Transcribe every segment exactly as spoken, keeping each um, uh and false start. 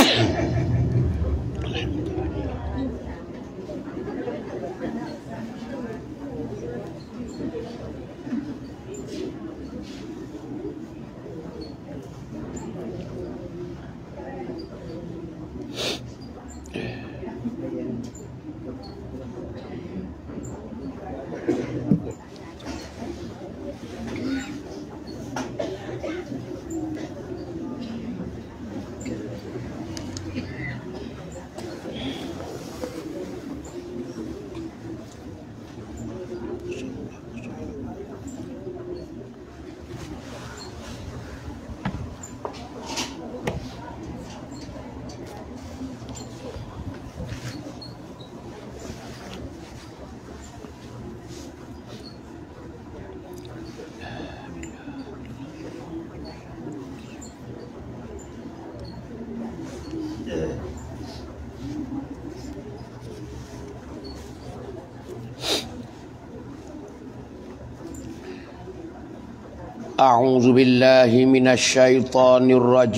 A'udzu billahi minasyaitonir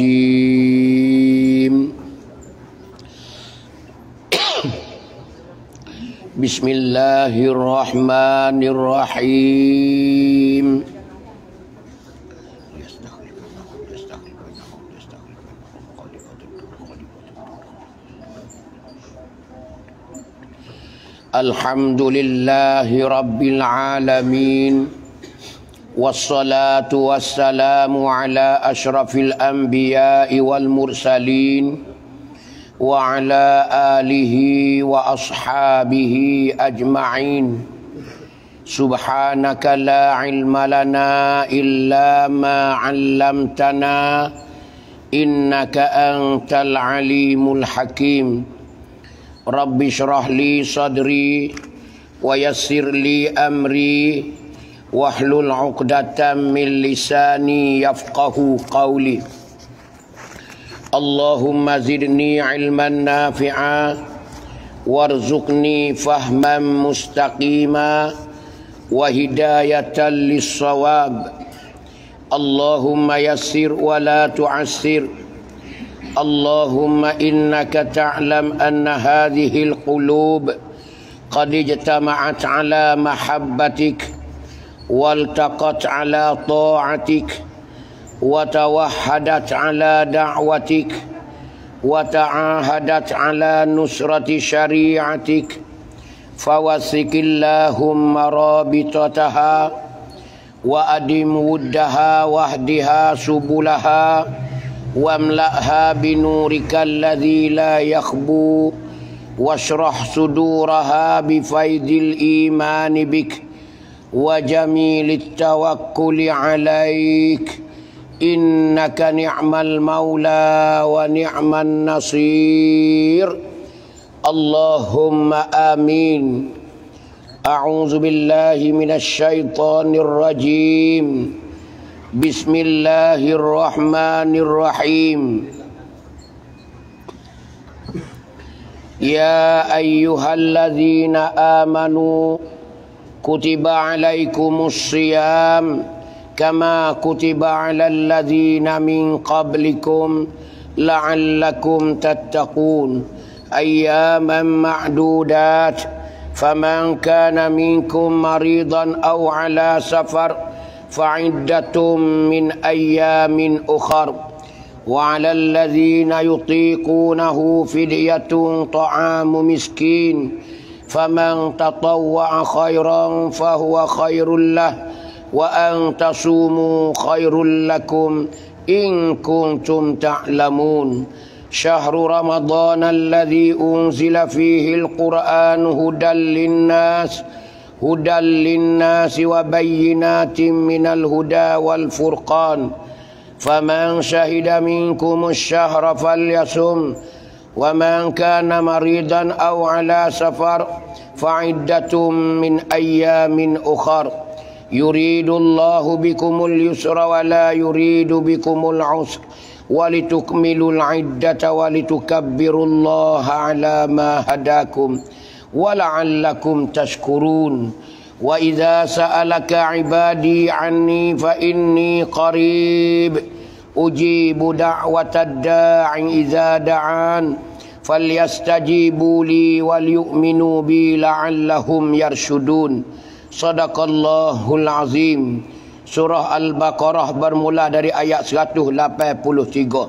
rajim. Bismillahirrahmanirrahim. Alhamdulillahi rabbil alamin. Wassalatu wassalamu ala ashrafil anbiya'i wal mursalin wa ala alihi wa ashabihi ajma'in. Subhanaka la ilma lana illa ma 'allamtana innaka antal alimul hakim. Rabbi shrah li sadri wa yassir li amri wahlul 'uqdatam min lisani yafqahu qawli. Allahumma zidni ilman nafi'a warzuqni fahman mustaqima wa hidayatan lis-shawab. Allahumma yassir wa la tu'assir. Allahumma innaka ta'lam anna hadhihi al-qulub qad ijtama'at ala mahabbatik والتقت على طاعتك وتوحدت على دعوتك وتعاهدت على نصرة شريعتك فوثق اللهم رابطتها وأدم ودها واهدها سبلها واملأها بنورك الذي لا يخبو واشرح صدورها بفيض الإيمان بك وجميل التوكل عليك إنك نعم المولى ونعم النصير. اللهم آمين. أعوذ بالله من الشيطان الرجيم. بسم الله الرحمن الرحيم. يا أيها الذين آمنوا كتب عليكم الصيام كما كتب على الذين من قبلكم لعلكم تتقون أياما معدودات فمن كان منكم مريضا أو على سفر فعدة من أيام أخر وعلى الذين يطيقونه فدية طعام مسكين فمن تطوع خيرا فهو خير له وأن تصوموا خير لكم إن كنتم تعلمون. شهر رمضان الذي أنزل فيه القرآن هدى للناس هدى للناس وبينات من الهدى والفرقان فمن شهد منكم الشهر فليصم ومن كان مريضا أو على سفر فعدة من أيام أخر يريد الله بكم اليسر ولا يريد بكم العسر ولتكملوا العدة ولتكبروا الله على ما هداكم ولعلكم تشكرون. وإذا سألك عبادي عني فإني قريب ujibu da'watad da'i idza da'an falyastajibu li wal yu'minu bi la'allahum yarshudun. Sadaqallahul azim. Surah Al-Baqarah bermula dari ayat seratus lapan puluh tiga.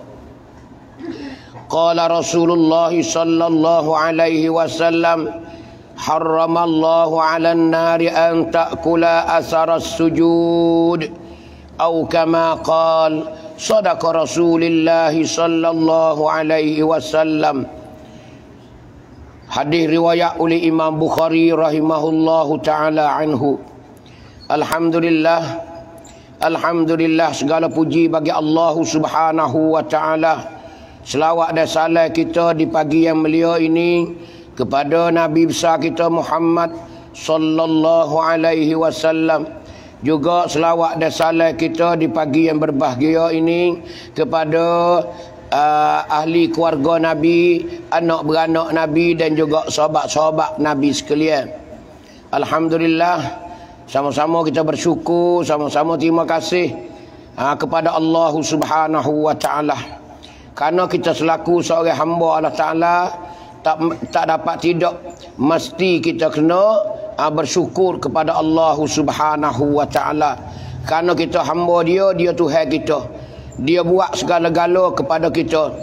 Qala Rasulullah sallallahu alaihi wasallam, harramallahu 'alan nari an ta'kula athara as-sujud aw kama qala. Sadaqa Rasulullah sallallahu alaihi wasallam. Hadis riwayat oleh Imam Bukhari rahimahullahu taala anhu. Alhamdulillah, alhamdulillah, segala puji bagi Allah Subhanahu wa taala. Selawat dan salam kita di pagi yang mulia ini kepada Nabi besar kita Muhammad sallallahu alaihi wasallam. Juga selawat dan salam kita di pagi yang berbahagia ini kepada uh, ahli keluarga Nabi, anak beranak Nabi dan juga sahabat-sahabat Nabi sekalian. Alhamdulillah, sama-sama kita bersyukur, sama-sama terima kasih uh, kepada Allah Subhanahu wa taala. Karena kita selaku seorang hamba Allah Ta'ala tak, tak dapat tidak, mesti kita kena uh, bersyukur kepada Allah Subhanahu wa Ta'ala. Karena kita hamba dia, dia Tuhan kita. Dia buat segala-gala kepada kita.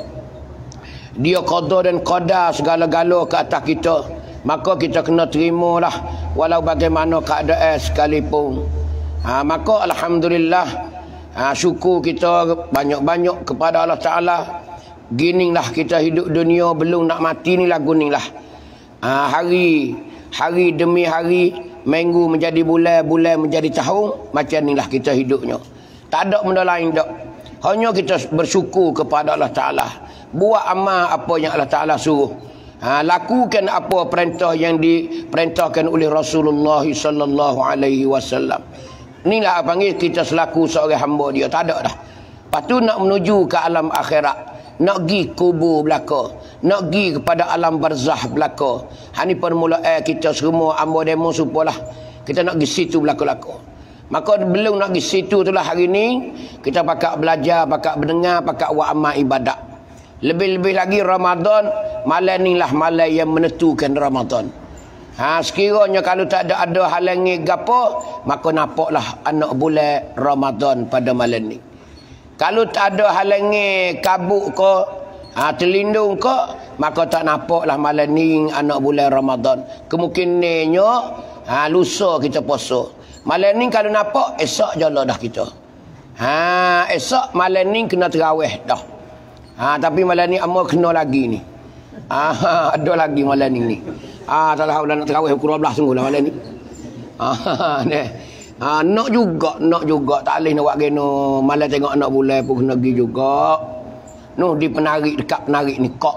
Dia qada dan qadar segala-gala ke atas kita. Maka kita kena terimalah walau bagaimana keadaan sekalipun. Ha, maka Alhamdulillah, ha, syukur kita banyak-banyak kepada Allah Ta'ala. Gininglah kita hidup dunia, belum nak mati ni lagu ni lah. Ha, hari hari demi hari, minggu menjadi bulan, bulan menjadi tahun, macam ni lah kita hidupnya. Tak ada benda lain tak. Hanya kita bersyukur kepada Allah Ta'ala. Buat amal apa yang Allah Ta'ala suruh. Ha, lakukan apa perintah yang diperintahkan oleh Rasulullah sallallahu alaihi wasallam. Inilah panggil kita selaku seorang hamba dia. Tak ada dah. Lepas tu nak menuju ke alam akhirat. Nak pergi kubur belaka, nak pergi kepada alam barzah belaka. Ini permulaan kita semua hamba demo supalah kita nak pergi situ belaka-belaka. Maka belum nak pergi situ itulah hari ni kita pakak belajar, pakak mendengar, pakak buat amal ibadat. Lebih-lebih lagi Ramadan, malam ni lah malam yang menentukan Ramadan. Ha, sekiranya kalau tak ada ada halangi gapo, maka nampaklah anak bulan Ramadan pada malam ni. Kalau tak ada halangi kabut ke, ha, terlindung ke, maka tak nampaklah malam ni anak bulan Ramadan. Kemungkinannya ha, lusa kita puasa. Malam ni kalau nampak, esok jalan dah kita. Ha, esok malam ni kena terawih dah. Ha, tapi malam ni amal kena lagi ni. Ha, ada lagi malam ni ni. Ah, tak tahu nak terawih pukul dua belas sungguh lah malam ni. Ah, ni. Ah, nak juga, nak juga. Tak boleh nak buat kena malam tengok anak bulan pun kena pergi juga. Noh di penarik, dekat penarik ni kok.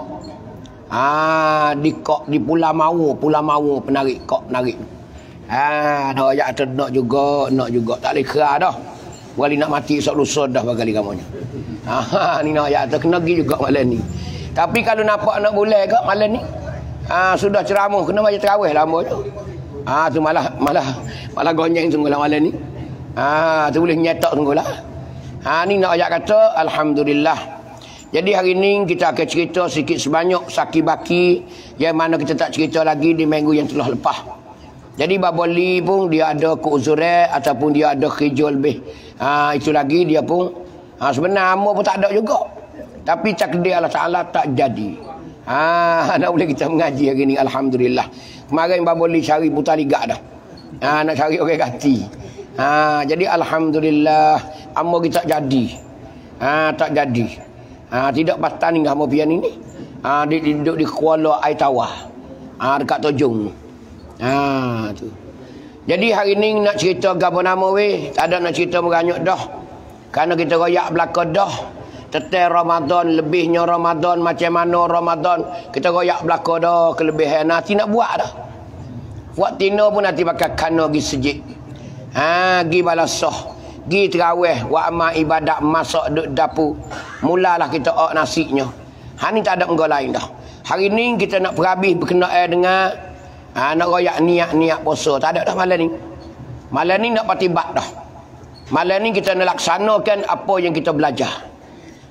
Ah, di kok di Pulau Mawu, Pulau Mawu penarik kok penarik. Ah, dah ayat tu nak juga, nak juga. Tak boleh kera dah. Wali nak mati esok lusa dah bakal kamunya. Ah, ni nak ayat tu kena pergi juga malam ni. Tapi kalau nampak anak bulan ke malam ni, ah, sudah ceramah kena baca tarawih lama je. Ah, tu malah malah malah gonyeng sungguhlah malam ni. Ah, tu boleh nyetak sungguhlah. Ah, ni nak ayat kata alhamdulillah. Jadi hari ni kita akan cerita sikit sebanyak saki baki yang mana kita tak cerita lagi di minggu yang telah lepas. Jadi baboli pun dia ada keuzuran ataupun dia ada kerja lebih. Ah, itu lagi dia pun ah, sebenarnya pun tak ada juga. Tapi takdir Allah Taala tak jadi. Ah, nak boleh kita mengaji hari ni alhamdulillah. Kemarin baboli cari putar liga dah. Ah, nak cari orang ganti. Ah, jadi alhamdulillah amo kita tak jadi. Ah, tak jadi. Ah, tidak patah ni hamba pian ini. Ah, di duduk di Kuala Aitawah. Ah, dekat Tojong. Ah, tu. Jadi hari ni nak cerita gapo nama weh, tak ada nak cerita meranyuk dah. Karena kita royak belaka dah. Tetel Ramadan, lebihnya Ramadan, macam mana Ramadan, kita royak belaka dah, kelebihan nanti nak buat dah. Buat tina pun nanti pakai kana pergi sejid. Ha, pergi balasah, pergi terawih, buat amal ibadat, masak duk dapur. Mulalah kita ok nasinya. Ha, ni tak ada enggak lain dah. Hari ni kita nak perhabis berkenaan dengan ha, nak royak niat-niat puasa. Tak ada dah malam ni. Malam ni nak patibat dah. Malam ni kita nak laksanakan apa yang kita belajar.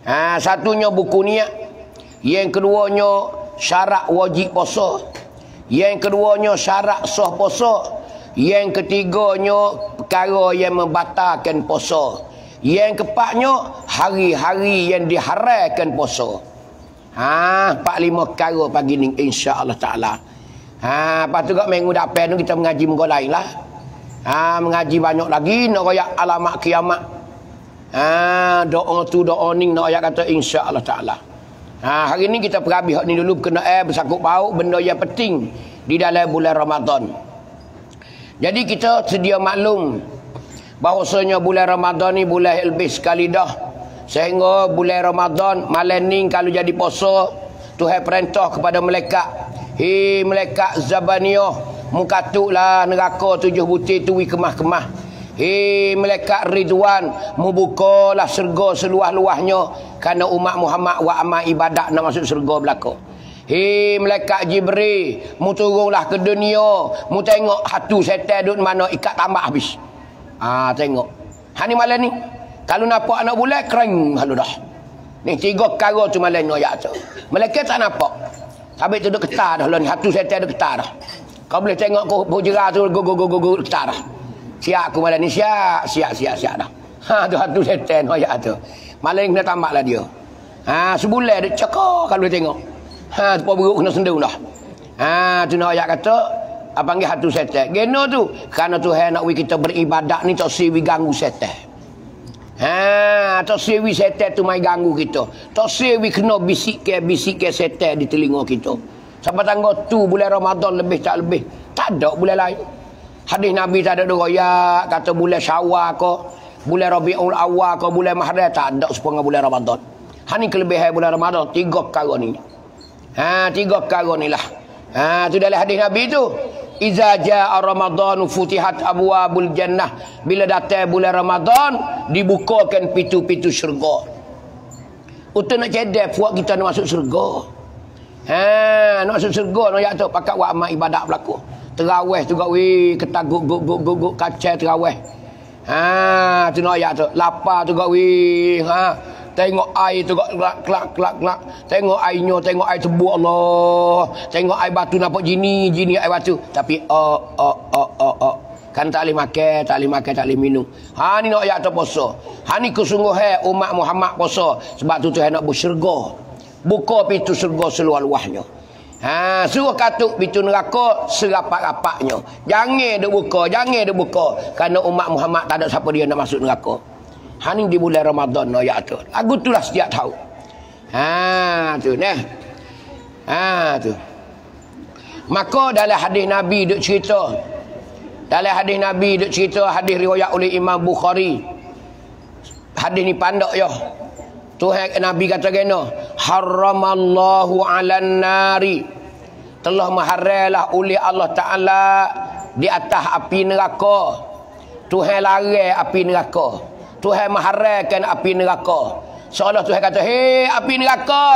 Ha, satunya buku niat. Yang keduanya syarat wajib puasa. Yang keduanya syarat sah puasa. Yang ketiganya perkara yang membatalkan puasa. Yang keempatnya hari-hari yang diharamkan puasa. Ha, empat lima perkara pagi ni insya-Allah taala. Ha, lepas tu kat minggu depan tu kita mengaji muka lain lah. Ha, mengaji banyak lagi nak royak alamat kiamat. Ha, doa tu doa ni nak royak kata insya-Allah taala. Ha, hari ni kita perhabis hak ni dulu kena eh bersangkut paut benda yang penting di dalam bulan Ramadan. Jadi kita sedia maklum bahawasanya bulan Ramadan ni bulan lebih sekali dah. Sehingga bulan Ramadan malam ni kalau jadi puasa, Tuhan perintah kepada malaikat, "Hei malaikat Zabaniyah, mukatuklah neraka tujuh butir tu kemah-kemah. Hei malaikat Ridwan, membukalah syurga seluas-luasnya kerana umat Muhammad wa amal ibadat nak masuk syurga belaka. Hei malaikat Jibril, mu turunlah ke dunia, mu tengok hatu setan duduk mana ikat tambah habis." Ah, tengok. Ha ni malam ni kalau nampak anak bulan kering halu dah. Ni tiga perkara tu malam ni ayat tu. Malaikat tak nampak. Habis tu duk ketar dah lah ni, hatu setan duk ketar dah. Kau boleh tengok kau hujrah tu go go go go ketar dah. Siap aku malam ni, siap, siap siap siap dah. Ha tu hatu setan ayat tu. Malam ni kena tambahlah dia. Ha sebulan dia cakap kalau tengok. Ha tu beruk kena sendung dah. Ha tu nak ayat kata apa panggil hatu setan. Geno tu kerana Tuhan nak we kita beribadat ni tak siwi ganggu setan. Ha tak siwi setan tu mai ganggu kita. Tak siwi kena bisik ke bisik ke setan di telinga kita. Sampai tanggal tu bulan Ramadan lebih tak lebih. Tak ada bulan lain. Hadis Nabi tak ada royak kata bulan Syawal ke, bulan Rabiul Awal ke, bulan Muharram, tak ada sepengat bulan Ramadan. Ha ni kelebihan bulan Ramadan, tiga perkara ni. Ha tiga perkara ni lah. Ha tu dalam hadis Nabi tu. Iza jaa Ramadan futihat abwabul jannah. Bila datang bulan Ramadan dibukakan pintu-pintu syurga. Untuk nak cedek puak kita nak masuk syurga. Ha nak masuk syurga nak yak tu pakat buat amal ibadat berlaku. Terawih tu gak wi ketaguk guk guk guk guk kacau terawih. Ha tu nak yak tu. Lapar tu gak wi ha tengok air tu gak kelak kelak kelak kelak. Tengok airnya, tengok air tebu Allah. Tengok air batu nampak jini, jini air batu. Tapi oh oh oh oh oh. Kan tak boleh makan, tak boleh makan, tak boleh minum. Ha ni nak ayat tu puasa. Ha ni kesungguhan umat Muhammad puasa. Sebab tu Tuhan nak bersyurga. Buka pintu syurga seluas-luasnya. Ha, suruh katuk pintu neraka serapat-rapatnya. Jangan dia buka, jangan dia buka. Kerana umat Muhammad tak ada siapa dia nak masuk neraka. Ha ni di bulan Ramadan ayat tu. Lagu tu lah setiap tahun. Ha tu nah. Ha tu. Maka dalam hadis Nabi duk cerita. Dalam hadis Nabi duk cerita hadis riwayat oleh Imam Bukhari. Hadis ni pandak ya. Tuhan Nabi kata geno, haramallahu 'alan nari. Telah mengharamlah oleh Allah Taala di atas api neraka. Tuhan larang api neraka. Tuhan mengharamkan api neraka. Seolah Tuhan kata, "Hei api neraka,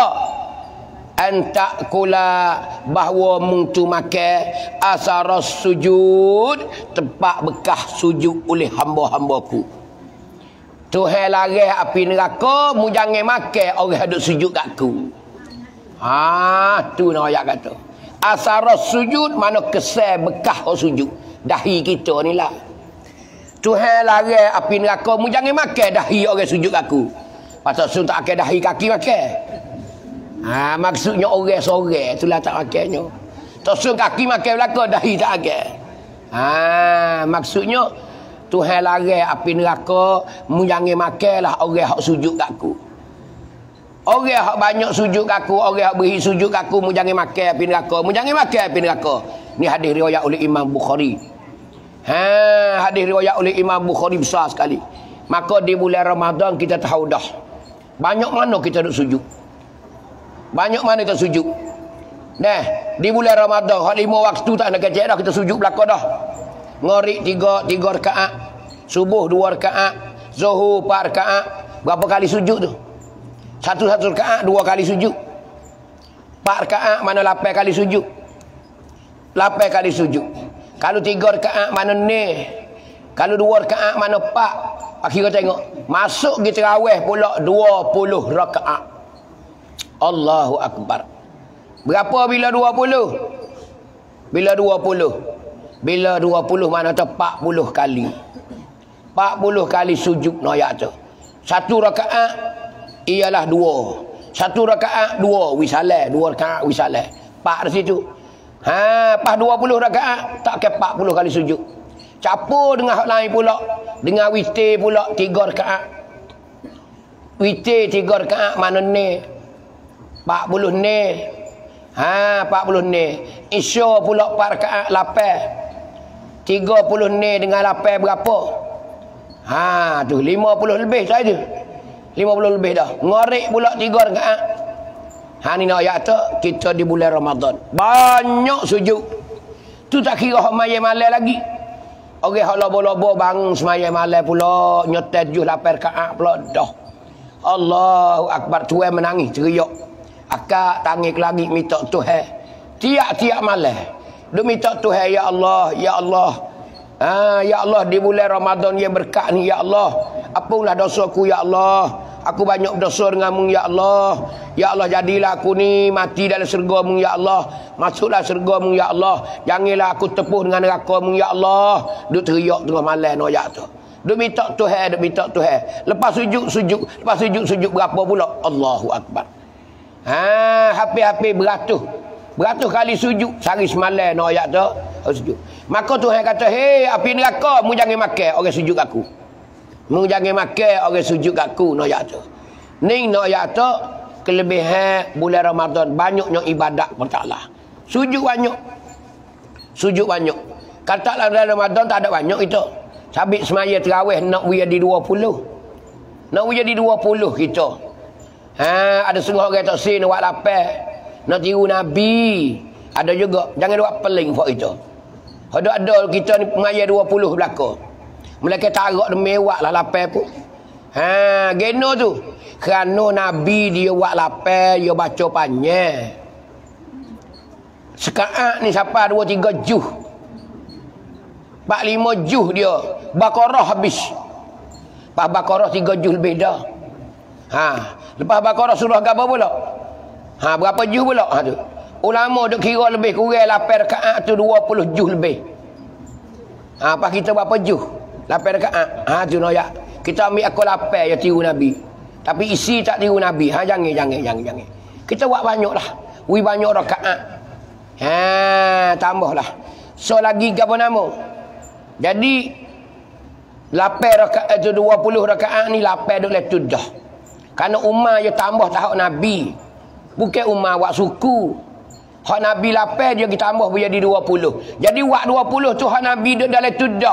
antak kula bahawa mung tu makan asaras sujud, tempat bekas sujud oleh hamba-hambaku." Tuhan larang api neraka, mu jangan makan orang duk sujud kat aku. Ha tu nak ayat kata. Asaras sujud mana kesan bekas orang sujud. Dahi kita ni lah. Tuhan larang api neraka, mu jangan makan dahi orang sujud kat aku. Pasal sun tak makan dahi kaki makan. Ha maksudnya orang sorang itulah tak makannya. Tak sun kaki makan belaka dahi tak makan. Ha maksudnya Tuhan larang api neraka, mu jangan makanlah orang hak sujud kat aku. Orang hak banyak sujud kat aku, orang hak beri sujud kat aku, mu jangan makan api neraka, mu jangan makan api neraka. Ni hadis riwayat oleh Imam Bukhari. Ha hadis riwayat oleh Imam Bukhari besar sekali. Maka di bulan Ramadan kita tahu dah. Banyak mana kita duk sujud. Banyak mana kita sujud. Nah, di bulan Ramadan hak lima waktu tak nak kecek dah kita sujud belaka dah. Ngorik tiga tiga rakaat, subuh dua rakaat, zuhur empat rakaat. Berapa kali sujud tu? Satu-satu rakaat dua kali sujud. Empat rakaat mana lapan kali sujud? Lapan kali sujud. Kalau tiga rakaat mana ni? Kalau dua rakaat mana empat? Akhirnya tengok. Masuk pergi tarawih pula dua puluh rakaat. Allahu Akbar. Berapa bila dua puluh? Bila dua puluh? Bila dua puluh mana tu empat puluh kali. empat puluh kali sujud noyak tu. Satu rakaat ialah dua. Satu rakaat dua wisalah, dua rakaat wisalah. Empat di situ. Ha, pas dua puluh rakaat tak ke empat puluh kali sujud. Campur dengan hak lain pula. Dengan witir pula tiga rakaat. Witir tiga rakaat mana ni? empat puluh ni. Ha, empat puluh ni. Isya pula empat rakaat lapan. tiga puluh ni dengan lapan berapa? Ha, tu lima puluh lebih saja. lima puluh lebih dah. Ngorek pula tiga rakaat. Ha ni nak ayat tu kita di bulan Ramadan. Banyak sujud. Tu tak kira hak malam malam lagi. Orang hak lobo-lobo bangun semayang malam pula nyotel tujuh lapan rakaat pula dah. Allahu Akbar, tuan menangis teriak. Akak tangis lagi minta Tuhan. Tiap-tiap malam dia minta Tuhan, ya Allah, ya Allah. Ha, ya Allah di bulan Ramadan yang berkat ni, ya Allah. Apalah dosaku, ya Allah. Aku banyak dosa denganmu, ya Allah. Ya Allah, jadilah aku ni mati dalam syurga-Mu, ya Allah. Masuklah syurga-Mu, ya Allah. Janganlah aku tepuh dengan neraka-Mu, ya Allah. Duk teriak tengah malam noyak tu. Duk minta Tuhan, duk minta Tuhan. Lepas sujud, sujud. Lepas sujud, sujud berapa pula? Allahu Akbar. Ha, hampir-hampir beratus. Beratus kali sujud. Sehari semalam noyak tu. Sujud. Maka Tuhan kata, hei api neraka, mu jangan makan orang sujud aku. Mu jangan makan orang sujud aku noyak tu. Ni noyak tu kelebihan bulan Ramadan, banyaknya ibadat kepada Allah. Sujud banyak. Sujud banyak. Katalah dalam Ramadan tak ada banyak itu. Sabit semaya tarawih nak jadi dua puluh. Nak jadi dua puluh kita. Ha, ada setengah orang tak sin buat lapar. Nak tiru Nabi. Ada juga. Jangan buat peling buat itu. Ada ada kita ni semaya dua puluh belakang. Mereka tarak demi wak lah lapar pun. Ha, geno tu. Kerana Nabi dia wak lapar, dia baca panjang. Sekaat ni siapa dua tiga juh. Empat lima juh dia. Baqarah habis. Lepas Baqarah tiga juh lebih dah. Ha, lepas Baqarah surah apa pula? Ha, berapa juh pula? Ha tu. Ulama duk kira lebih kurang lapan rakaat tu dua puluh juh lebih. Ha, apa kita berapa juh? lapan rakaat. Ha tu noyak. Kita ambil akal lapan ya tiru Nabi. Tapi isi tak tiru Nabi. Ha jangan jangan jangan jangan. Kita buat banyaklah. Wi banyak rakaat. Ha tambahlah. So lagi apa nama? Jadi lapan rakaat tu dua puluh rakaat ni lapan duk letu dah. Karena umar dia tambah tahap Nabi. Bukan umar wak suku. Hak Nabi lapan dia kita tambah menjadi dua puluh. Jadi wak dua puluh tu hak Nabi duk dalam tu dah.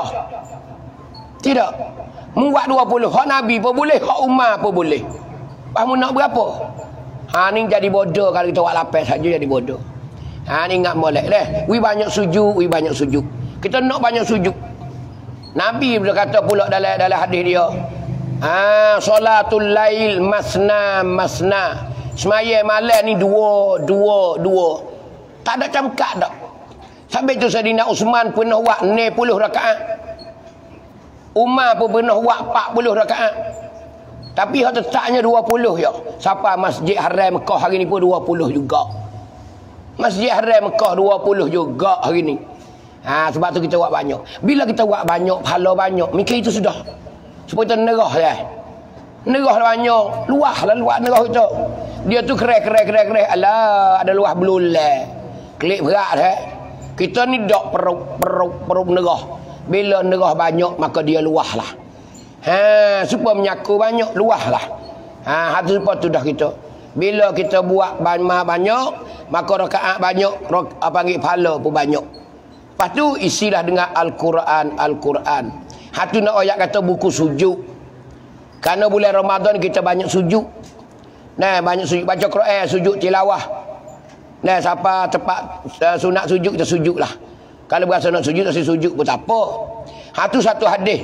Tidak. Muat dua puluh. Hak Nabi pun boleh. Hak Umar pun boleh. Kamu nak berapa? Ha ni jadi bodoh kalau kita buat lapan saja jadi bodoh. Ha ni ingat molek deh. Wi banyak sujud, wi banyak sujud. Kita nak banyak sujud. Nabi berkata pula dalam dalam hadis dia. Ha solatul lail masna masna. Semaya malam ni dua dua dua. Tak ada camkat dak. Sampai tu Saidina Uthman pernah buat enam puluh rakaat. Umar pun pernah buat empat puluh rakaat. Tapi hak tetapnya dua puluh ya. Siapa Masjid Haram Mekah hari ni pun dua puluh juga. Masjid Haram Mekah dua puluh juga hari ni. Ha, sebab tu kita buat banyak. Bila kita buat banyak, pahala banyak, mikir itu sudah. Supaya kita nerah ya. Nerah banyak, luah lah luah nerah itu. Dia tu kerek-kerek-kerek-kerek. Alah, ada luah belulai. Klik berat eh. Kita ni dok peruk-peruk-peruk nerah. Bila nerah banyak maka dia luah lah. Ha, supaya menyaku banyak luah lah. Ha, hati supaya tu dah kita. Bila kita buat banyak maka rakaat banyak, apa panggil pahala pun banyak. Lepas tu isilah dengan Al-Quran, Al-Quran. Hatu nak ayat kata buku sujud. Karena bulan Ramadan kita banyak sujud. Nah, banyak sujud baca Quran, sujud tilawah. Nah, siapa tepat uh, sunat sujud kita sujudlah. Kalau berasa nak sujud, tak sujud pun tak apa. Hatu satu hadis.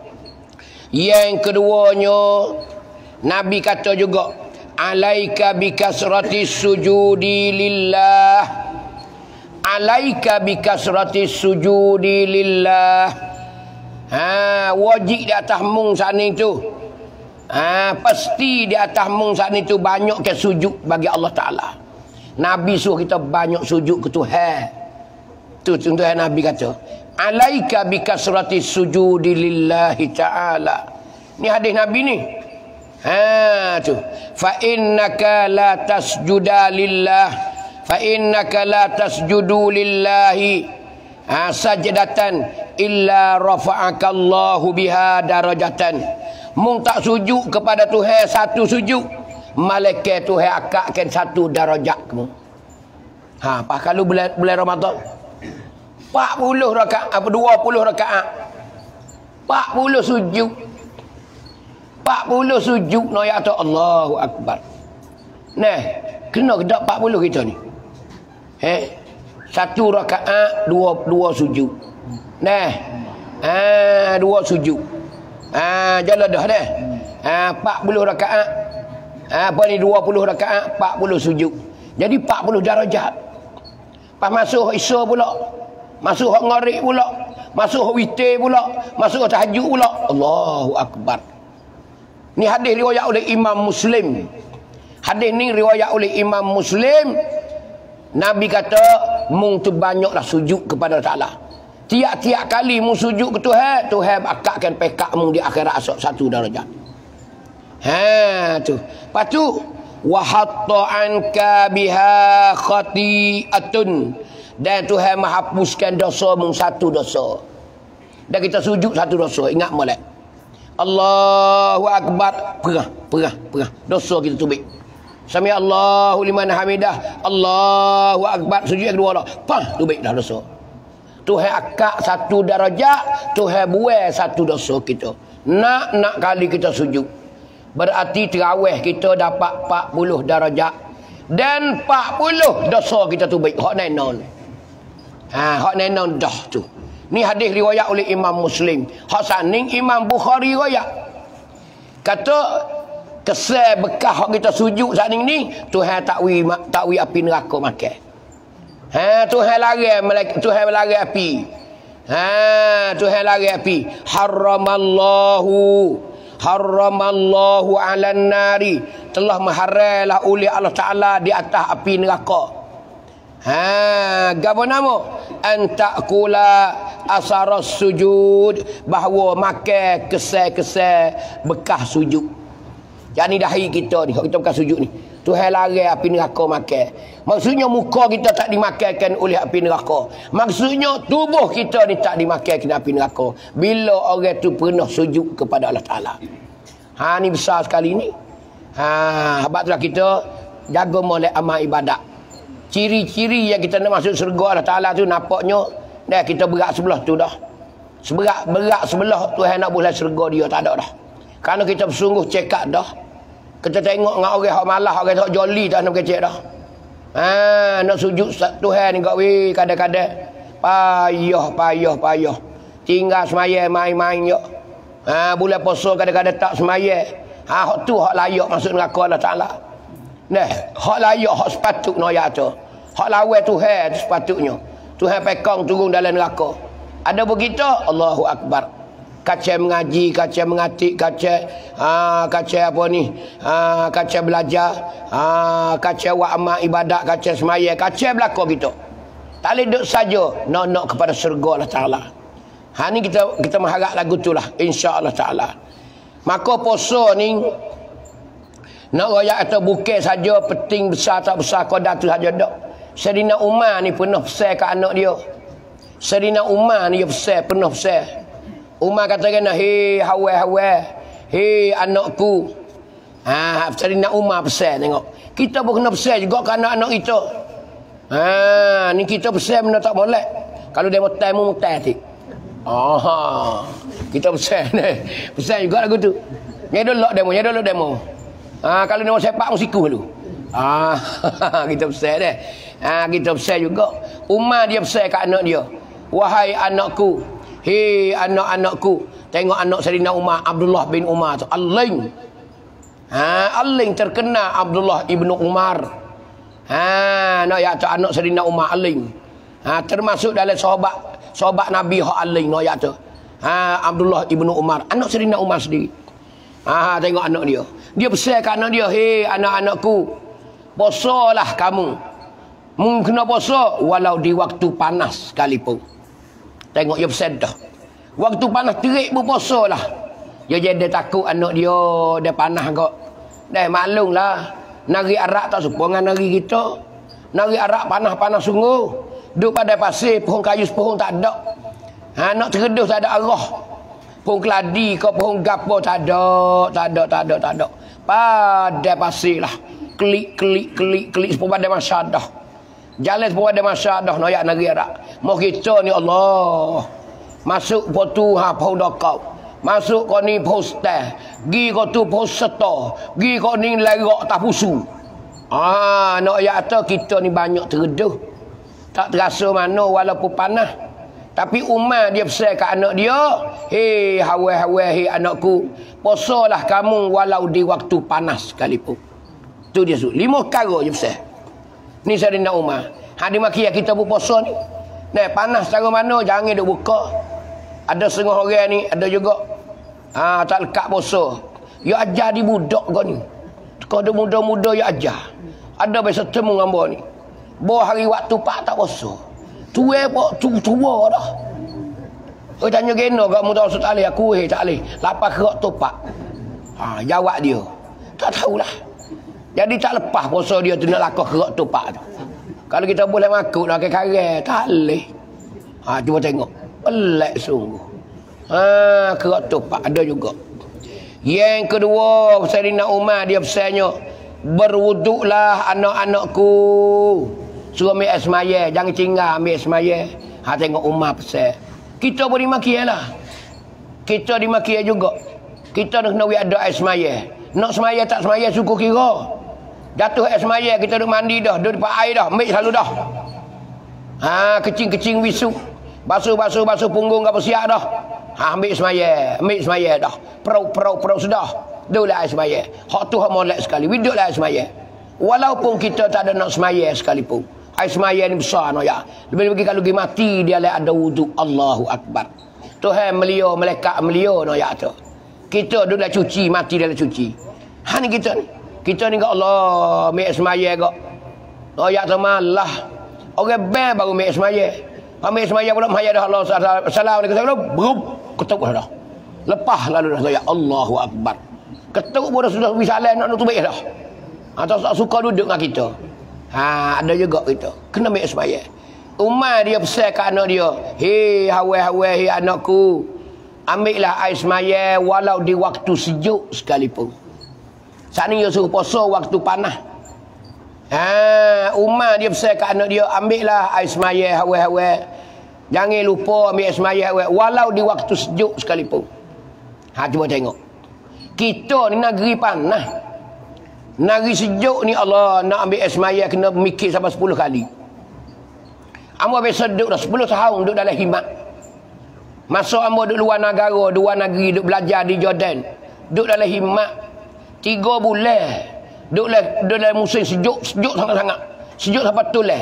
Yang keduanya, Nabi kata juga, alaika bikasrati sujudi lillah. Alaika bikasrati sujudi lillah. Ha, wajib di atas mung saat ni tu. Ha, pasti di atas mung saat ni tu banyak ke sujud bagi Allah Ta'ala. Nabi suruh kita banyak sujud ke Tuhan. Tu contohnya Nabi kata, alaika bikasrati sujudi lillahi ta'ala. Ni hadis Nabi ni. Ha tu. Fa innaka la tasjuda lillah. Fa innaka la tasjudu lillahi. Ha, sajdatan illa rafa'aka Allahu biha darajatan. Mung tak sujud kepada Tuhan satu sujud, malaikat Tuhan akakkan satu darajat kamu. Ha, pas kalau bulan bulan Ramadan empat puluh rakaat apa dua puluh rakaat. empat puluh sujud. empat puluh sujud no ya tu Allahu akbar. Nah, kena ke empat puluh kita ni. Eh, satu rakaat dua dua sujud. Nah. Ah, dua sujud. Ah, jalan dah dah. Ah, empat puluh rakaat. Ah, apa ni dua puluh rakaat, empat puluh sujud. Jadi empat puluh darajat. Pas masuk Isya pula. Masuk hak Maghrib pula. Masuk hak witir pula. Masuk hak tahajud pula. Allahu akbar. Ni hadis riwayat oleh Imam Muslim. Hadis ni riwayat oleh Imam Muslim. Nabi kata, mung tu banyaklah sujud kepada Allah Ta'ala. Tiap-tiap kali mu sujud ke Tuhan, Tuhan akakkan pekak mu di akhirat asok satu darajat. Ha tu. Lepas tu wa hatta anka biha khati'atun. Dan Tuhan menghapuskan dosa mu satu dosa. Dan kita sujud satu dosa, ingat molek. Allahu akbar, perah, perah, perah. Dosa kita tubik. Sami Allahu liman hamidah. Allahu akbar, sujud yang kedua dah. Pah, tubik dah dosa. Tuhan akak satu darajat, Tuhan buai satu dosa kita. Nak-nak kali kita sujud. Berarti terawih kita dapat empat puluh darajat. Dan empat puluh dosa kita tu baik. Hak nenon. Ha, hak nenon dah tu. Ni hadis riwayat oleh Imam Muslim. Hak saning Imam Bukhari riwayat. Kata, kesal bekas hak kita sujud saning ni, Tuhan takwi takwi api neraka makan. Ha, Tuhan lari malaikat, Tuhan lari api. Ha, Tuhan lari api. Haramallahu haramallahu 'alan nari. Telah mengharailah oleh Allah Taala di atas api neraka. Ha, gapo nama? An ta'kula asaras sujud, bahawa makan kesal-kesal bekas sujud. Jadi dahi kita ni, kita bekas sujud ni. Tuhan lari api neraka makan. Maksudnya muka kita tak dimakankan oleh api neraka. Maksudnya tubuh kita ni tak dimakankan api neraka. Bila orang tu pernah sujud kepada Allah Ta'ala. Ha, ni besar sekali ni. Ha, sebab itulah kita jaga molek amal ibadat. Ciri-ciri yang kita nak masuk syurga Allah Ta'ala tu nampaknya dah kita berat sebelah tu dah. Seberat berat sebelah Tuhan nak boleh syurga dia tak ada dah. Kerana kita bersungguh check up dah. Kita tengok dengan orang hak malah, orang hak joli tak nak kecek dah. Ha, nak sujud Tuhan ni kau weh kadang-kadang payah payah payah. Tinggal semaya main-main yo. Ha, bulan puasa kadang-kadang tak semaya. Ha, hak tu hak layak masuk neraka Allah Taala. Nah, hak layak hak sepatutnya ya tu. Hak lawan Tuhan tu sepatutnya. Tuhan pekang turun dalam neraka. Ada begitu Allahu akbar. Kacau mengaji, kacau mengatik, kacau ha, kacau apa ni? Ha, kacau belajar, ha, kacau buat amal ibadat, kacau semaya, kacau belaka kita. Tak boleh duduk saja nak-nak kepada syurga Allah Ta'ala. Ha, ni kita kita mengharap lagu tu lah, insya-Allah Ta'ala. Maka puasa ni nak royak atau bukan saja penting besar tak besar qadar tu saja dak. Sayyidina Umar ni pernah pesan ke anak dia. Sayyidina Umar ni dia pesan, pernah pesan. Umar kata kena, hei hawa-hawa, hei anakku. Ha, Sayyidina Umar pesan tengok. Kita pun kena pesan juga ke anak-anak kita. Ha, ni kita pesan benda tak boleh. Kalau dia mau tamu mutai tik. Aha. Kita pesan ni. Pesan juga lagu tu. Nyedolok demo, nyedolok demo. Ha, kalau dia mau sepak musiku dulu. Ah, kita pesan deh. Ha, kita pesan juga. Umar dia pesan ke anak dia. Wahai anakku, hei anak-anakku, tengok anak Sayyidina Umar, Abdullah bin Umar tu, Al-Ling. Ha, Al-Ling terkenal Abdullah ibnu Umar. Ha, nak ya tu anak Sayyidina Umar Al-Ling. Ha, termasuk dalam sahabat sahabat Nabi hak Al-Ling nak ya tu. Ha, Abdullah ibnu Umar, anak Sayyidina Umar sendiri. Ha, tengok anak dia. Dia pesan ke anak dia, "Hei anak-anakku, posolah kamu. Mung kena poso walau di waktu panas sekalipun." Tengok dia pesan dah. Waktu panas terik pun posolah. Dia jadi takut anak dia dia panas kok. Dah maklumlah, nari arak tak serupa dengan nari kita. Nari arak panas-panas sungguh. Duduk pada pasir, pohon kayu sepohong tak ada. Ha, nak terdedah tak ada arah. Pohon keladi ke pohon gapo tak ada, tak ada, tak ada, tak ada. Pada pasir lah. Klik, klik, klik, klik sepuluh pada masyadah. Jalan sepuluh pada masyadah, noyak nari arak. Mau kita ni Allah. Masuk potu ha pohon dokau. Masuk kau ni poster, gi kau tu poster, gi kau ni lerak tak pusu. Ah, nak ya atau kita ni banyak terdedah. Tak terasa mana walaupun panas. Tapi Umar dia pesan ke anak dia, "Hei hawa-hawa, hei anakku, posolah kamu walau di waktu panas sekalipun." Tu dia su. Lima perkara je pesan. Ni Sayyidina Umar. Hadi maki kita pun poso ni. Nah, panas cara mana jangan duk buka. Ada setengah orang ni, ada juga ha, tak lekat puasa. Ya ajar di budak kau ni. Kau ada muda-muda ya ajar. Ada biasa temu dengan ni. Bawa hari waktu pak tak puasa. Tua pun tua dah. Oh tanya geno kat muda Ustaz Ali, aku eh tak boleh. Lapar kerak topak. Ha, jawab dia. Tak tahulah. Jadi tak lepas puasa dia tu nak lakah kerak topak tu. Kalau kita boleh makuk nak ke karang, tak boleh. Ha, cuba tengok. Pelik sungguh. Ha, kerak topak ada juga. Yang kedua, Sayyidina Umar dia pesannya, berwuduklah anak-anakku. Suruh ambil air semaya, jangan tinggal ambil air semaya. Ha, tengok Umar pesan. Kita pun dimaki lah. Kita dimaki juga. Kita nak kena ada air semaya. Nak semaya tak semaya suku kira. Jatuh air semaya, kita duduk mandi dah, duduk depan air dah, ambil selalu dah. Ha, kecing-kecing wisu. Basuh-basuh basuh punggung apa siap dah. Ha, ambil semaya, ambil semaya dah. Perau-perau-perau sudah. Duduklah air semaya. Hak tu hak molek sekali. Duduklah air semaya. Walaupun kita tak ada nak semaya sekalipun. Air semaya ni besar no ya. Lebih-lebih kalau pergi mati dia lah ada wuduk. Allahu Akbar. Tuhan melio, malaikat melio no ya tu. Kita duduklah cuci, mati dia lah cuci. Ha ni kita ni. Kita ni kat Allah, ambil semaya kak. No ya tu malah. Orang ben baru ambil semaya. Ambil semaya pula mahaya dah Allah. Assalamualaikum. Berup. Ketuk dah. Lepas lalu dah ya Allahu Akbar. Ketuk pun dah sudah bisalah nak tutup dah. Atau tak suka duduk dengan kita. Ha, ada juga kita. Kena ambil semaya. Umar dia pesan ke anak dia, "Hei hawa-hawa, hei anakku, ambillah air semaya walau di waktu sejuk sekalipun." Saat ni dia suruh puasa waktu panas. Ha, Umar dia pesan ke anak dia, "Ambillah air semaya hawa-hawa. Jangan lupa ambil air semaya hawa walau di waktu sejuk sekalipun." Ha, cuba tengok. Kita ni negeri panas. Negeri sejuk ni Allah nak ambil air semaya kena mikir sampai sepuluh kali. Amba biasa duduk dah sepuluh tahun duduk dalam himat. Masuk amba duduk luar negara, luar negeri, duduk belajar di Jordan. Duduk dalam himat tiga bulan. Duduk dalam, duduk dalam musim sejuk, sejuk sangat-sangat. Sejuk sampai tulah.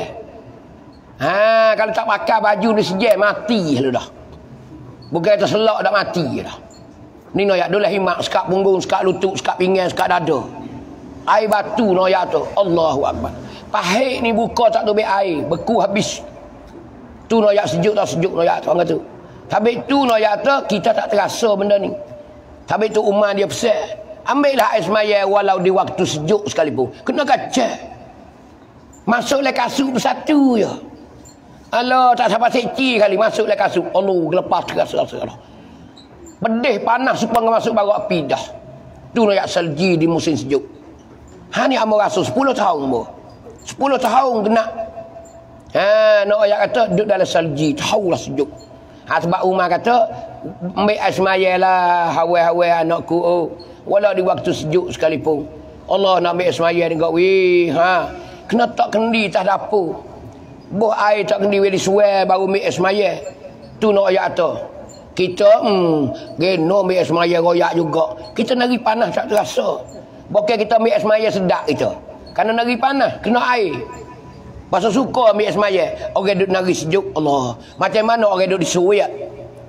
Ha, kalau tak pakai baju ni sejam mati lu dah. Bukan terselak dah mati dah. Ni noyak duduk dalam himat, sekat punggung, sekat lutut, sekat pinggan, sekat dada. Air batu noyak tu. Allahu Akbar. Pahit ni buka tak tu ambil air, beku habis. Tu noyak sejuk tak sejuk noyak tu orang kata. Tapi tu noyak tu kita tak terasa benda ni. Tapi tu Umar dia pesan, ambillah air semaya walau di waktu sejuk sekalipun. Kena kacau. Masuklah kasut bersatu je. Allah tak sampai seci kali masuklah kasut. Allah lepas terasa-rasa. Pedih panas supaya masuk baru api dah. Tu noyak salji di musim sejuk. Ha ni amba rasa sepuluh tahun bo. sepuluh tahun kena. Ha, nak ayat kata duduk dalam salji, tahulah sejuk. Ha, sebab Umar kata, ambil air semaya lah, hawa-hawa anakku. Oh, walau di waktu sejuk sekalipun. Allah nak ambil air semaya ni kat weh. Ha, kena tak kendi tak dapur. Buh air tak kendi weh disuai baru ambil air semaya. Tu nak ayat kata. Kita, hmm, geno ambil air semaya royak juga. Kita negeri panas tak terasa. Bukan kita ambil air semaya sedap kita. Kerana negeri panas, kena air. Pasal suka ambil air semaya. Orang duduk negeri sejuk, Allah. Macam mana orang duduk di Suria?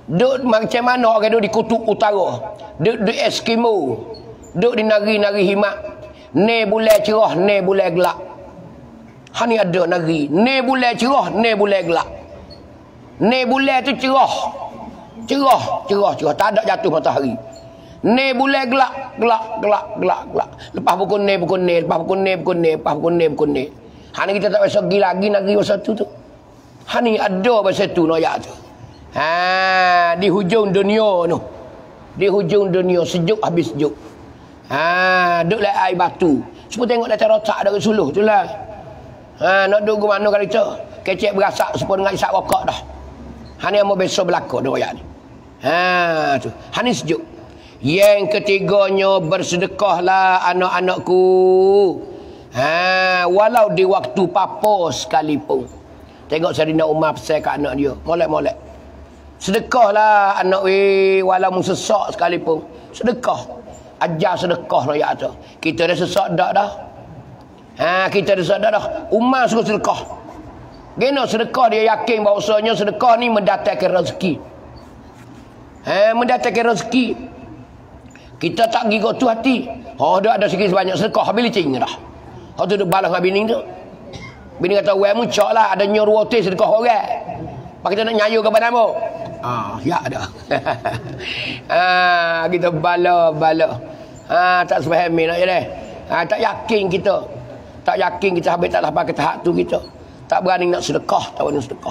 Duk macam mana orang duk di kutub utara. Duk di Eskimo. Duk di negeri-negeri himat. Ni bulan cerah, ni bulan gelap. Ha ni ada negeri. Ni bulan cerah, ni bulan gelap. Ni bulan tu cerah. Cerah, cerah, cerah. Tak ada jatuh matahari. Ni bulan gelap, gelap, gelap, gelap, gelap. Lepas pukul ni, pukul ni, lepas pukul ni, pukul ni, lepas pukul ni, pukul ni. Ha ni kita tak biasa pergi lagi negeri masa tu tu. Ha ni ada masa tu noyak tu. Ha, di hujung dunia tu. Di hujung dunia sejuk habis sejuk. Ha, duk lai air batu. Semua tengok dah terotak dari suluh tu lah. Ha, nak duk ke mana kali tu? Kecek berasak sepuluh dengan isap rokok dah. Ha ni amu besok berlaku dah royak ni. Ha tu. Ha ni sejuk. Yang ketiganya bersedekahlah anak-anakku. Ha, walau di waktu papa sekalipun. Tengok Saidina Umar pesan kat anak dia. Molek-molek. Sedekahlah anak weh, walau mu sesak sekalipun. Sedekah. Ajar sedekah royak tu. Kita dah sesak dak dah. Ha, kita dah sesak dak dah. Umar suruh sedekah. Geno sedekah dia yakin bahawasanya sedekah ni mendatangkan rezeki. Ha, mendatangkan rezeki. Kita tak pergi tu hati. Oh, dah ada sikit sebanyak sedekah habis licin dah. Hak tu duk balas dengan bini tu. Bini kata, "Wei muncak lah ada nyuruh otis sedekah orang." Pak kita nak nyayu ke padamu. Ah, ya dah. Ah, kita bala bala. Ah, tak sepahami nak je deh. Ah, tak yakin kita. Tak yakin kita habis tak dapat ke tahap tu kita. Tak berani nak sedekah, tak berani sedekah.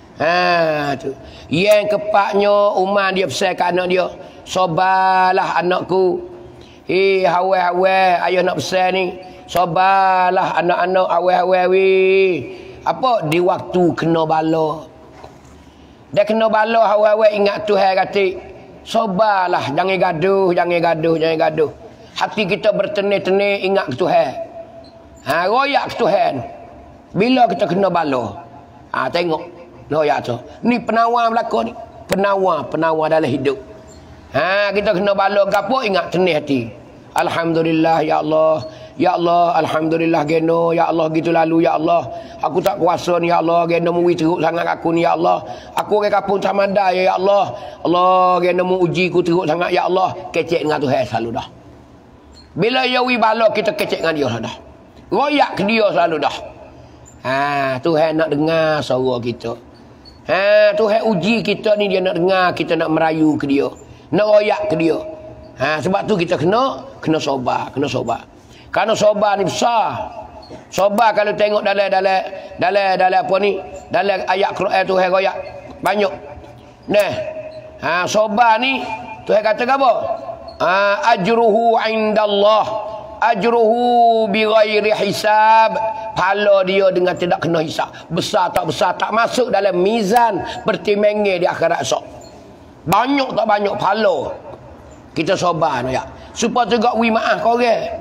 Ha tu. Yang kepaknya Umar dia pesan kat anak dia, "Sabarlah anakku. Eh, hawa-hawa ayah nak pesan ni. Sabarlah anak-anak awal-awal weh. Apa di waktu kena bala. Dia kena bala awal-awal ingat Tuhan kata, sabarlah, jangan gaduh, jangan gaduh, jangan gaduh. Hati kita bertenir-tenir ingat ke Tuhan. Ha, royak ke Tuhan. Bila kita kena bala. Ha, tengok royak tu. Ni penawar berlaku ni. Penawar, penawar dalam hidup. Ha, kita kena bala gapo ingat tenir hati. Alhamdulillah ya Allah. Ya Allah, alhamdulillah geno, ya Allah gitu lalu ya Allah. Aku tak kuasa ni ya Allah, geno mu teruk sangat aku ni ya Allah. Aku ke kapung tamada ya Allah. Allah geno mu uji ku teruk sangat ya Allah. Kecek dengan Tuhan selalu dah. Bila ya wi bala kita kecek dengan dia dah. Royak ke dia selalu dah. Ha, Tuhan nak dengar suara kita. Ha, Tuhan uji kita ni dia nak dengar, kita nak merayu ke dia. Nak royak ke dia. Ha, sebab tu kita kena kena sabar, kena sabar. Kerana sabar ni besar. Sabar kalau tengok dalam dalam dalam dalam apa ni? Dalam ayat Quran Tuhan royak banyak. Nah. Ha, sabar ni Tuhan kata apa? Ha, ajruhu indallah. Ajruhu bighairi hisab. Pahala dia dengan tidak kena hisab. Besar tak besar tak masuk dalam mizan pertimbangan di akhirat esok. Banyak tak banyak pahala. Kita sabar ya. Supaya juga wi maaf kau orang.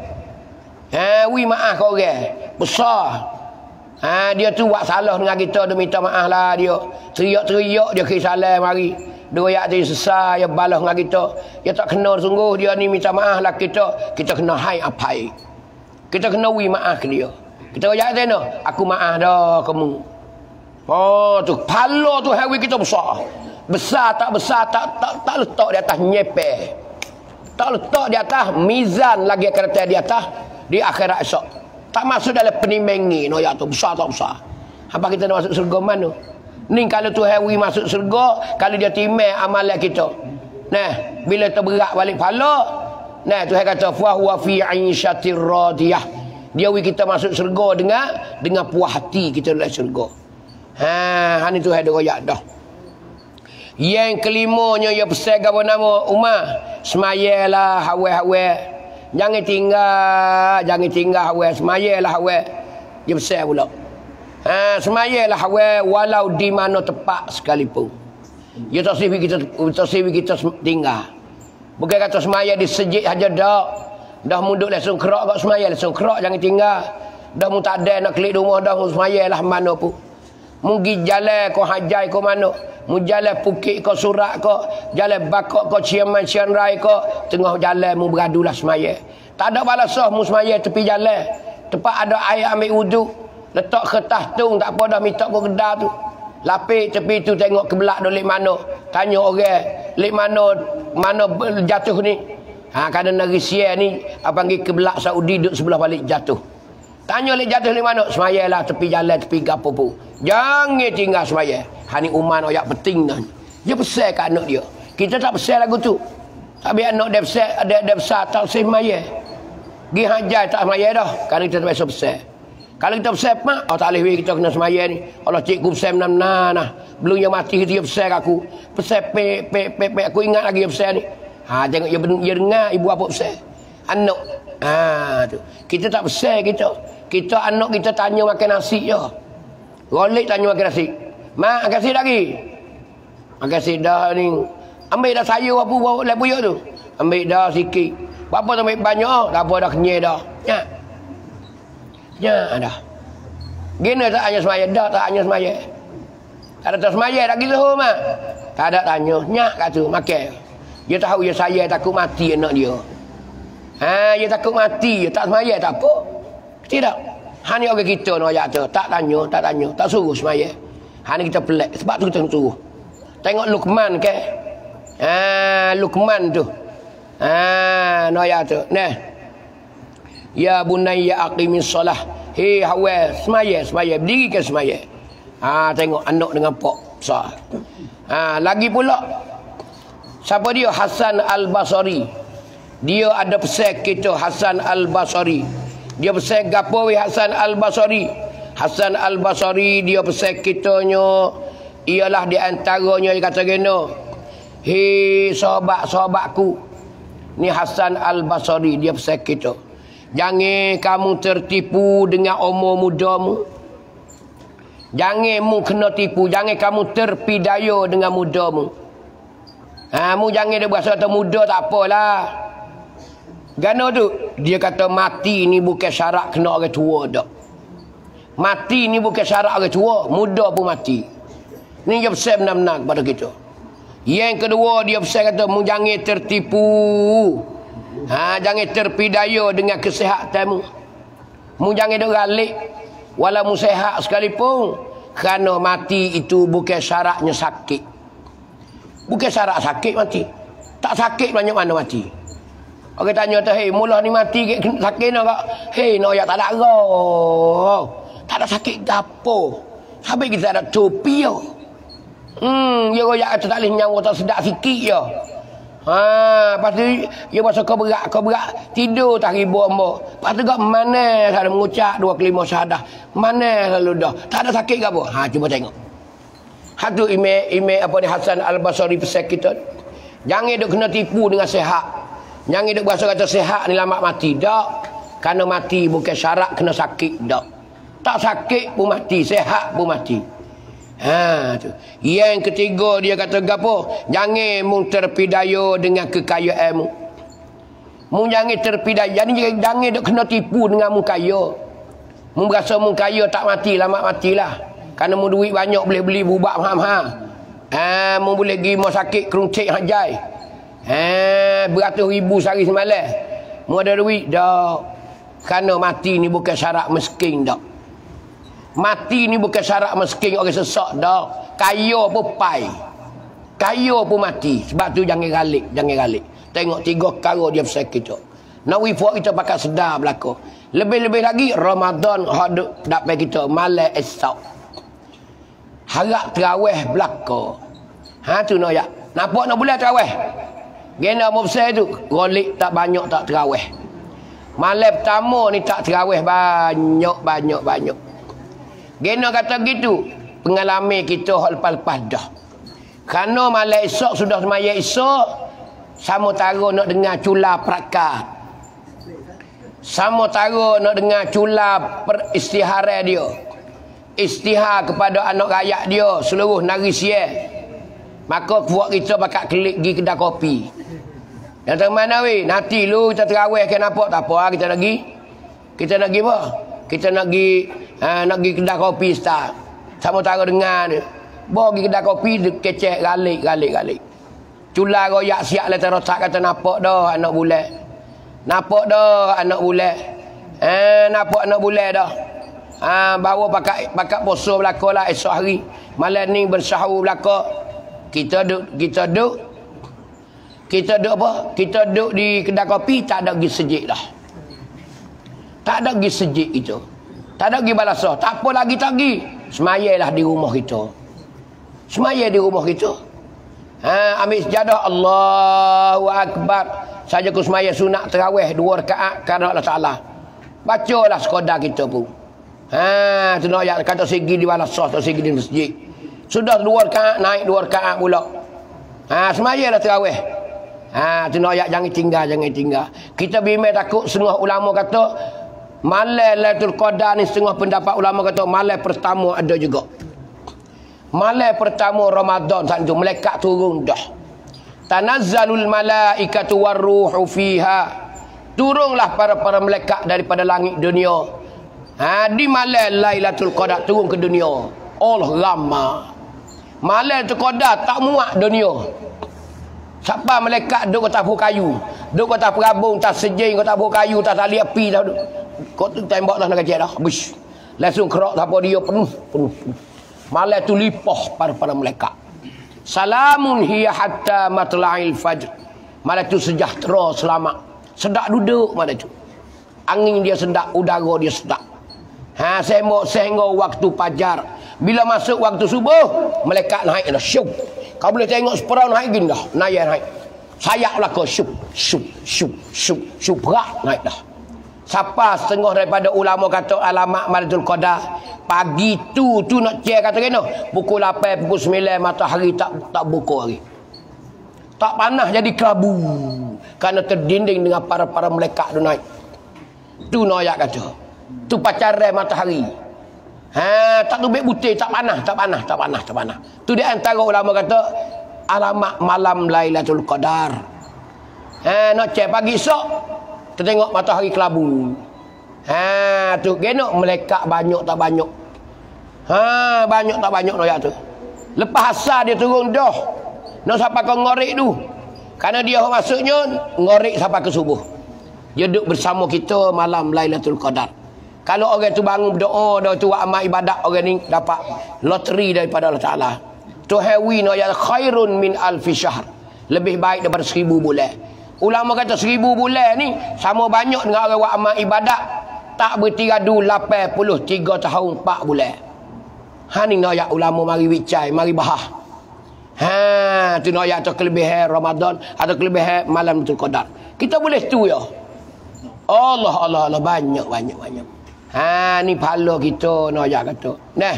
Ha, wi maaf kau orang. Besar. Ha, dia tu buat salah dengan kita, dia minta maaf lah dia. Teriak-teriak dia ke salam mari. Dua ayat dia sesal, dia balas dengan kita. Dia tak kena sungguh dia ni minta maaf lah kita. Kita kena hai apai. Kita kena wi maaf ke dia. Kita ayat dia no, aku maaf dah kamu. Oh tu, pahala tu hawi kita besar. Besar tak besar tak tak tak letak di atas nyepeh. Tak letak di atas mizan lagi kereta di atas di akhirat esok. Tak masuk dalam penimbangan no ya tu besar tak besar. Apa kita nak masuk syurga mana? Ni kalau tu hawi masuk syurga, kalau dia timbang amalan kita. Nah, bila terberat balik pahala, nah Tuhan kata fa huwa fi 'aisyatir radiyah. Dia wi kita masuk syurga dengan dengan puas hati kita dalam syurga. Ha, ni Tuhan ada royak dah. Yang kelimanya ya pesan apa nama Umar, semayalah hawa-hawa. Jangan tinggal, jangan tinggal hawa, semayalah hawa. Dia pesan pula. Ha, semayalah hawa walau di mana tepat sekalipun. Ya tak siwi kita tak siwi kita tinggal. Bukan kata semaya di sejid saja dak. Dah munduk langsung kerak kat semaya langsung kerak jangan tinggal. Dah mu tak ada nak kelik rumah dah mu semayalah mana pun. Mu gi jalan ko hajai ko mana. Mu jalan Pukit ko Surat ko, jalan Bakok ko Ciaman Chiang Rai ko, tengah jalan mu beradulah semaya. Tak ada balasah mu semaya tepi jalan. Tempat ada air ambil wuduk, letak kertas tung tak apa dah minta ko kedah tu. Lapik tepi tu tengok ke belak dok lek mana. Tanya orang, lek mana mana jatuh ni. Ha kadang negeri Sia ni apa panggil ke belak Saudi duduk sebelah balik jatuh. Tanya lek jatuh lek mana? Semayalah tepi jalan tepi gapo pun. Jangan tinggal semaya. Ha ni uman oyak penting dah. Dia besar kat anak dia. Kita tak besar lagu tu. Tapi anak dia besar, ada dia besar tak semaya. Gi hajar tak semaya dah. Kerana kita tak biasa besar. Kalau kita besar mak, oh tak boleh kita kena semaya ni. Allah cikgu besar menang nah. Belum yang mati dia besar aku. Besar pe pe pe, pe. Aku ingat lagi dia besar ni. Ha tengok dia, dia dengar ibu apa besar. Anak. Ha tu. Kita tak besar kita. Kita anak kita tanya makan nasi je. Rolik tanya makan nasi. Mak kasih lagi. Kasih dah ni. Ambil dah sayur apa bawa lep buyuk tu. Ambil dah sikit. Berapa tu ambil banyak? Dah apa dah kenyai dah. Ya. Ya dah. Gina tak hanya semaya dah tak hanya semaya. Tak ada tak semaya dah gitu mak. Tak ada tanya. Nyak kat tu makan. Dia tahu dia saya takut mati anak dia. Ha dia takut mati, tak semaya tak apa. Tidak. Hanya orang kita nak ayat tu. Tak tanya, tak tanya. Tak suruh semaya. Hanya kita pelik. Sebab tu kita suruh. Tengok Luqman ke. Ha, Luqman tu. Ha, nak ayat tu. Nah. Ya bunayya aqimis solah. Hei hawa. Semaya, semaya. Berdiri ke semaya. Ha, tengok anak dengan pok. Besar. Ha, lagi pula. Siapa dia? Hasan Al-Basri. Dia ada pesan kita Hasan Al-Basri. Dia pesan gapo we Hasan Al-Basri. Hasan Al-Basri dia pesan kitanya ialah di antaranya dia kata geno. Hei sahabat-sahabatku. Ni Hasan Al-Basri dia pesan kita. Jangan kamu tertipu dengan umur mudamu. Jangan mu kena tipu, jangan kamu terpidaya dengan mudamu. Ha mu jangan dia berasa kata muda tak apalah. Gano tu dia kata mati ni bukan syarat kena orang tua dak. Mati ni bukan syarat orang tua, muda pun mati. Ni dia pesan benar-benar kepada kita. Yang kedua dia pesan kata mu jangan tertipu. Ha jangan terpidaya dengan kesihatanmu. Mu jangan dok galik walau mu sihat sekalipun kerana mati itu bukan syaratnya sakit. Bukan syarat sakit mati. Tak sakit banyak mana mati. Orang tanya tu, hei, mula ni mati sakit nak kak? Hei, nak tak ada roh. Tak ada sakit gapo. Sampai kita ada topi yo. Hmm, dia royak kata tak boleh nyawa tak sedap sikit yo. Ha, lepas tu dia pasal kau berat, kau berat tidur tak ribu ambo. Lepas tu kau mana ada mengucap dua kelima syahadah. Mana lalu dah. Tak ada sakit gapo? Ha, cuba tengok. Hatu ime ime apa ni Hasan Al-Basri pesan kita. Jangan duk kena tipu dengan sihat. Jangan duk berasa kata sihat ni lama mati. Tak. Kerana mati bukan syarat kena sakit. Tak. Tak sakit pun mati. Sihat pun mati. Ha, tu. Yang ketiga dia kata gapo? Jangan mu terpidaya dengan kekayaanmu. Mu jangan terpidaya. Jadi jangan duk kena tipu dengan mu kaya. Mu berasa mu kaya tak mati. Lama matilah. Kerana mu duit banyak boleh beli bubak mahal-mahal. Ha, mu boleh pergi rumah sakit keruncik hajai. Eh, beratus ribu sehari semalam. Mu ada duit dak. Kerana mati ni bukan syarat miskin dak. Mati ni bukan syarat miskin orang sesak dak. Kaya pun pai. Kaya pun mati. Sebab tu jangan galik, jangan galik. Tengok tiga perkara dia pesan kita. Nak wifak kita pakai sedar belaka. Lebih-lebih lagi Ramadan hak dapat kita malam esok. Harap terawih belaka. Ha tu nak ya. Nampak nak bulan terawih. Gena mau besar tu, golik tak banyak tak terawih. Malam pertama ni tak terawih banyak banyak banyak. Gena kata gitu, pengalaman kita hal lepas-lepas dah. Kerana malam esok sudah semaya esok, sama tara nak dengar cula perakat. Sama tara nak dengar cula peristiharan dia. Istihar kepada anak rakyat dia seluruh negeri Sia. Maka buat kita pakai klik pergi kedai kopi. Yang tengah mana weh? Nanti lu kita terawih ke nampak tak apa kita nak pergi. Kita nak pergi apa? Kita nak pergi ha, nak pergi kedai kopi start. Sama tara dengar ni. Bawa pergi kedai kopi kecek galik galik galik. Cula royak siap letak rosak kata nampak dah anak bulan. Nampak dah anak bulan. Eh nampak anak bulan dah. Ha, bawa pakai pakai poso belaka lah esok hari. Malam ni bersahur belaka. Kita duduk kita duduk kita duduk apa? Kita duduk di kedai kopi tak ada pergi sejik dah. Tak ada pergi sejik itu. Tak ada pergi balasah. Tak apa lagi tak pergi. Semayalah di rumah kita. Semaya di rumah kita. Ha, ambil sejadah Allahu Akbar. Saja ku semaya sunat terawih dua rakaat kerana Allah Taala. Bacalah sekadar kita pun. Ha, tu nak ayat kata segi di balasah atau segi di masjid. Sudah dua rakaat naik dua rakaat pula. Ha, semayalah terawih. Ha, tu nak ayat jangan tinggal jangan tinggal. Kita bimbang takut setengah ulama kata malam Lailatul Qadar ni, setengah pendapat ulama kata malam pertama ada juga. Malam pertama Ramadan saat itu malaikat turun dah. Tanazzalul malaikatu warruhu fiha. Turunlah para para malaikat daripada langit dunia. Ha, di malam Lailatul Qadar turun ke dunia. Allah ramai. Malam Lailatul Qadar tak muat dunia. Siapa malaikat duduk atas buah kayu, duduk atas perabung, atas sejing, atas buah kayu, atas tali api dah. Kau tu tembak dah nak kecil dah. Habis. Langsung kerak siapa dia penuh, penuh. penuh. Malam tu lipoh para para malaikat. Salamun hiya hatta matla'il fajr. Malam tu sejahtera, selamat. Sedap duduk malam tu. Angin dia sedap, udara dia sedap. Ha, sembok sehingga waktu fajar. Bila masuk waktu subuh, malaikat naik dah. Syup. Kau boleh tengok seperau naik gini dah. Naik naik. Sayap lah kau. Syup, syup, syup, syup, syup. Berat naik dah. Siapa setengah daripada ulama kata alamat Lailatul Qadar. Pagi tu, tu nak cek kata kena. Pukul lapan, pukul sembilan matahari tak tak buka hari. Tak panas jadi kelabu. Kerana terdinding dengan para-para malaikat tu naik. Tu nak ayat kata. Tu pacaran matahari. Ha, tak tubik butir, tak panas, tak panas, tak panas, tak panas. Tu di antara ulama kata alamat malam Lailatul Qadar. Ha, nak cek pagi esok, kita tengok matahari kelabu. Ha, tu genok malaikat banyak tak banyak. Ha, banyak tak banyak ayat tu. Lepas asar dia turun dah. Nak sampai ke ngorek tu. Karena dia masuknya ngorek sampai ke subuh. Dia duduk bersama kita malam Lailatul Qadar. Kalau orang tu bangun berdoa, dah tu buat amal ibadat, orang ni dapat loteri daripada Allah Taala. Tu hawi no ya khairun min alfi syahr. Lebih baik daripada seribu bulan. Ulama kata seribu bulan ni sama banyak dengan orang buat amal ibadat tak bertiradu lapan puluh tiga tahun empat bulan. Ha ni no ya ulama mari bicai, mari bahas. Ha tu no ya tu kelebihan Ramadan atau kelebihan malam Lailatul Qadar. Kita boleh tu ya. Allah Allah Allah banyak banyak banyak. Ha ni pahala kita nak ajak kata. Nah.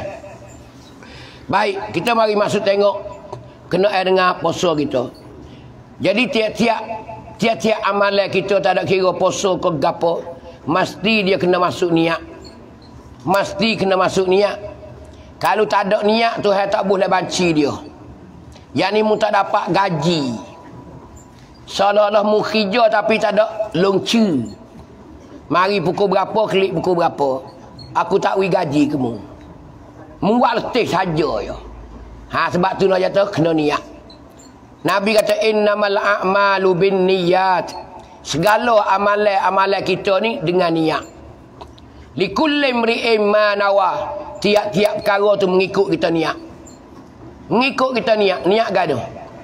Baik, kita mari masuk tengok kena air dengan puasa kita. Jadi tiap-tiap tiap-tiap amalan kita tak ada kira puasa ke gapo, mesti dia kena masuk niat. Mesti kena masuk niat. Kalau tak ada niat Tuhan tak boleh banci dia. Yang ni mu tak dapat gaji. Seolah-olah mu kerja tapi tak ada longcu. Mari pukul berapa, klik pukul berapa. Aku tak wi gaji kamu. Muat letih saja ya. Ha, sebab tu nak kata kena niat. Nabi kata innamal a'malu binniyat. Segala amalan-amalan kita ni dengan niat. Likulli imri'in ma nawa. Tiap-tiap perkara tu mengikut kita niat. Mengikut kita niat, niat gaduh.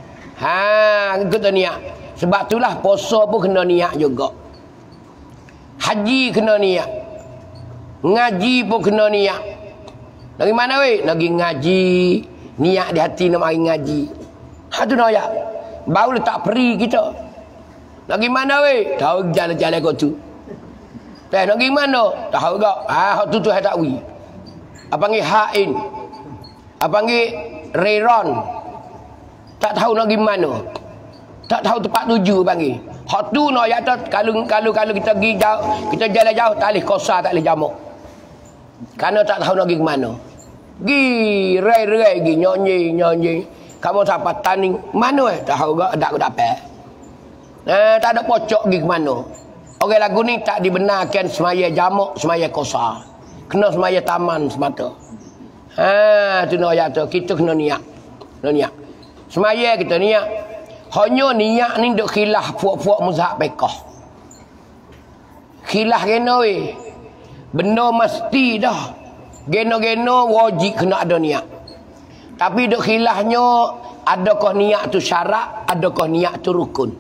Ha, kita niat. Sebab itulah puasa pun kena niat juga. Haji kena niat. Ngaji pun kena niat. Dari mana weh? Lagi ngaji. Niat di hati nak mari ngaji. Ha tu nak ayat. Baru letak peri kita. Lagi mana weh? Tahu jalan-jalan kau tu. Teh nak pergi mana? Tahu tak? Ah, ha, tu tu tak wi. Apa panggil hain? Apa panggil reron? Tak tahu nak pergi mana. Tak tahu tempat tuju panggil. Hak tu nak ayat tu kalau kalau kalau kita pergi jauh, kita jalan jauh tak boleh kosa, tak boleh jamak. Karena tak tahu nak pergi ke mana. Gi rai-rai gi nyonyi-nyonyi. Kamu siapa taning? Mana eh? Tak tahu gak dak dapat. Eh tak ada pocok pergi ke mana. Orang lagu ni tak dibenarkan semaya jamak, semaya kosa. Kena semaya taman semata. Ha tu nak ayat tu kita kena niat. Kena niat. Semaya kita niat. Hanya niat ni duk khilaf puak-puak mazhab fiqh. Khilaf kena weh. Benda mesti dah. Geno-geno wajib kena ada niat. Tapi duk khilafnya, adakah niat tu syarat, adakah niat tu rukun.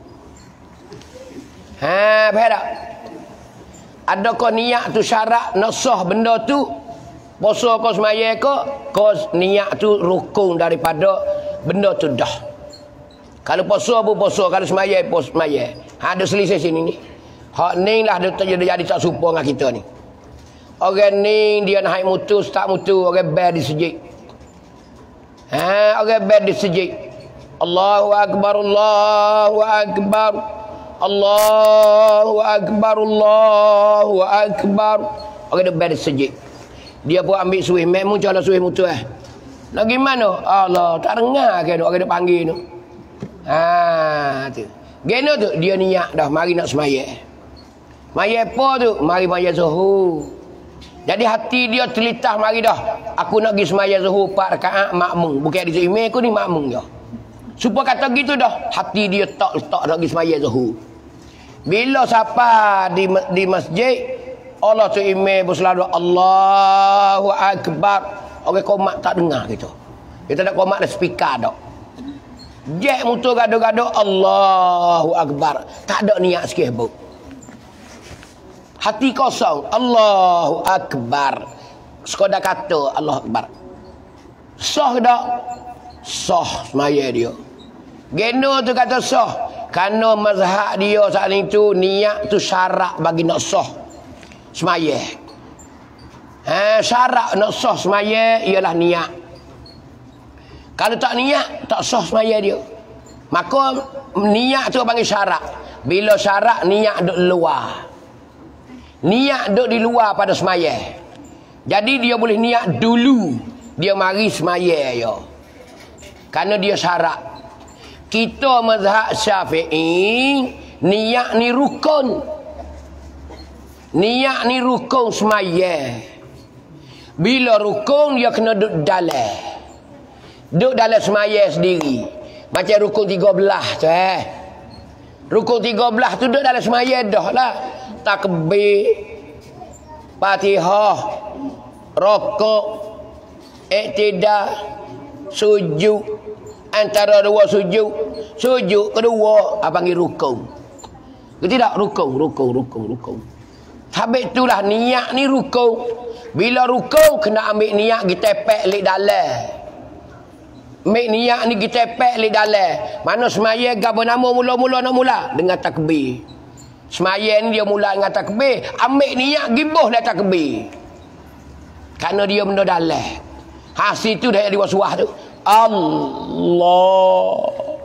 Ha, faham tak? Adakah niat tu syarat, nak sah benda tu, puasa kau semaya ke, kau niat tu rukun daripada benda tu dah. Kalau puasa pun puasa, kalau semaya pun semaya. Ha, ada selisih sini ni. Hak ni lah dia jadi, jadi tak serupa dengan kita ni. Orang ni dia naik mutu, tak mutu, orang bel di sejik. Ha, orang bel di sejik. Allahu Akbar, Allahu Akbar. Allahu Akbar, Allahu Akbar. Orang dia bel di sejik. Dia pun ambil suih, mek mu cara suih mutu eh. Nak gimana? Allah, tak dengar ke orang dia panggil tu. Ha, tu. Geno tu dia niat dah mari nak semaya. Semaya apa tu? Mari semaya zuhur. Jadi hati dia terlitah mari dah. Aku nak pergi semaya zuhur empat rakaat makmum. Bukan di email aku ni makmum je. Supaya kata gitu dah. Hati dia tak tak nak pergi semaya zuhur. Bila siapa di di masjid, Allah tu email berselalu Allahu Akbar. Orang komat tak dengar gitu. Kita tak komat ada speaker dak. Jek mutu gaduh-gaduh Allahu Akbar. Tak ada niat sikit pun. Hati kosong. Allahu Akbar. Sekadar kata Allahu Akbar. Sah tak? Sah semaya dia. Geno tu kata sah. Kerana mazhab dia saat itu niat tu syarat bagi nak sah semaya. Ha, syarat nak sah semaya ialah niat. Kalau tak niat, tak sah semaya dia. Maka niat tu panggil syarat. Bila syarat, niat duduk luar. Niat duduk di luar pada semaya. Jadi dia boleh niat dulu. Dia mari semaya ya. Kerana dia syarat. Kita mazhab Syafi'i, niat ni rukun. Niat ni rukun semaya. Bila rukun, dia kena duduk dalam. Duduk dalam semaya sendiri. Macam rukun tiga belas tu eh. Rukun tiga belas tu duduk dalam semaya dah lah. Takbir, Fatihah, rokok, iktidal, sujud. Antara dua sujud, sujud kedua apa panggil rukun. Tidak rukun, rukun, rukun, rukun. Habis itulah niat ni rukun. Bila rukun kena ambil niat kita tepek lik dalam. Ambil niat ni kita tepek lik dalam. Mana semaya gapo nama mula-mula nak mula dengan takbir. Semaya ni dia mula dengan takbir. Ambil niat gibuh dah takbir. Kerana dia benda dalam. Hasil tu dah jadi waswah tu. Allah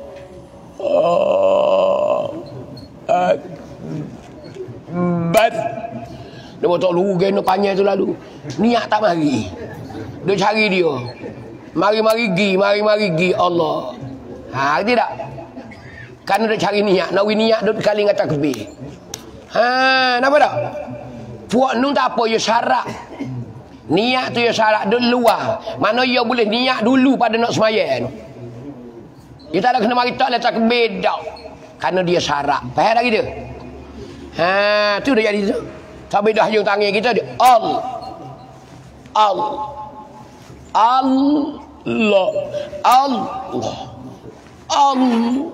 Akbar. Dia tak lugu gena panjang tu lalu. Niat tak mari. Dia cari dia. Mari-mari gi, mari-mari gi Allah. Ha, tidak. Kerana dia cari niat, nak niat duduk kali dengan takbir. Ha, nampak tak? Puak nun tak apa, ya syarat. Niat tu ya syarat duduk luar. Mana ia boleh niat dulu pada nak semaya tu. Dia tak ada kena mari tak letak beda. Kerana dia syarat. Faham tak kita? Ha, tu dah jadi tu. Sampai dah hujung tangan kita dia. Al. Al. Allah. Allah. Allah.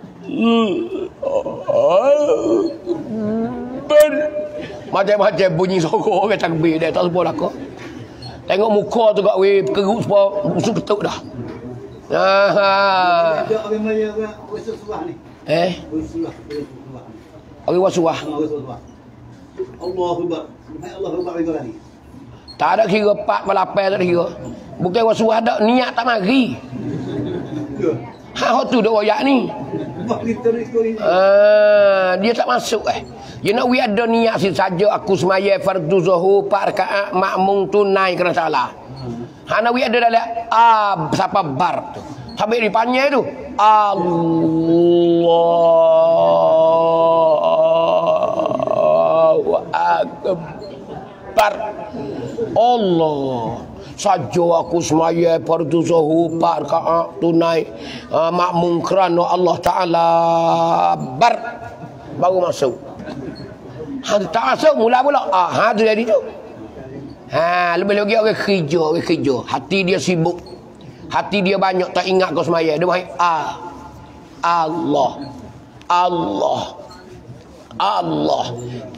Ben. Macam-macam bunyi sorok orang takbir dia tak sebut aku. Tengok muka tu kat weh kerut semua busuk ketuk dah. Ha. Eh? Orang wasuah. Allahu Akbar. Allahu Akbar bagi tadi. Tak ada kira empat lapan tak ada kira. Bukan wasuah dak niat tak mari. Ha tu dak wayak ni. Ah, dia tak masuk eh. Dia nak wi ada niat si saja aku semaya fardu zuhur empat rakaat makmum tunai kena salah. Ha nak wi ada dalam ah siapa bar tu. Sampai di panjang tu. Allahu Akbar. Allah. Saja aku semaya fardu zuhur empat rakaat tunai uh, makmum kerana Allah Taala bar baru masuk. Ha tak masuk mula pula. Ah ha tu jadi tu. Ha, lebih lagi orang kerja, orang kerja. Hati dia sibuk. Hati dia banyak tak ingat kau semaya. Dia main ah. Allah. Allah. Allah.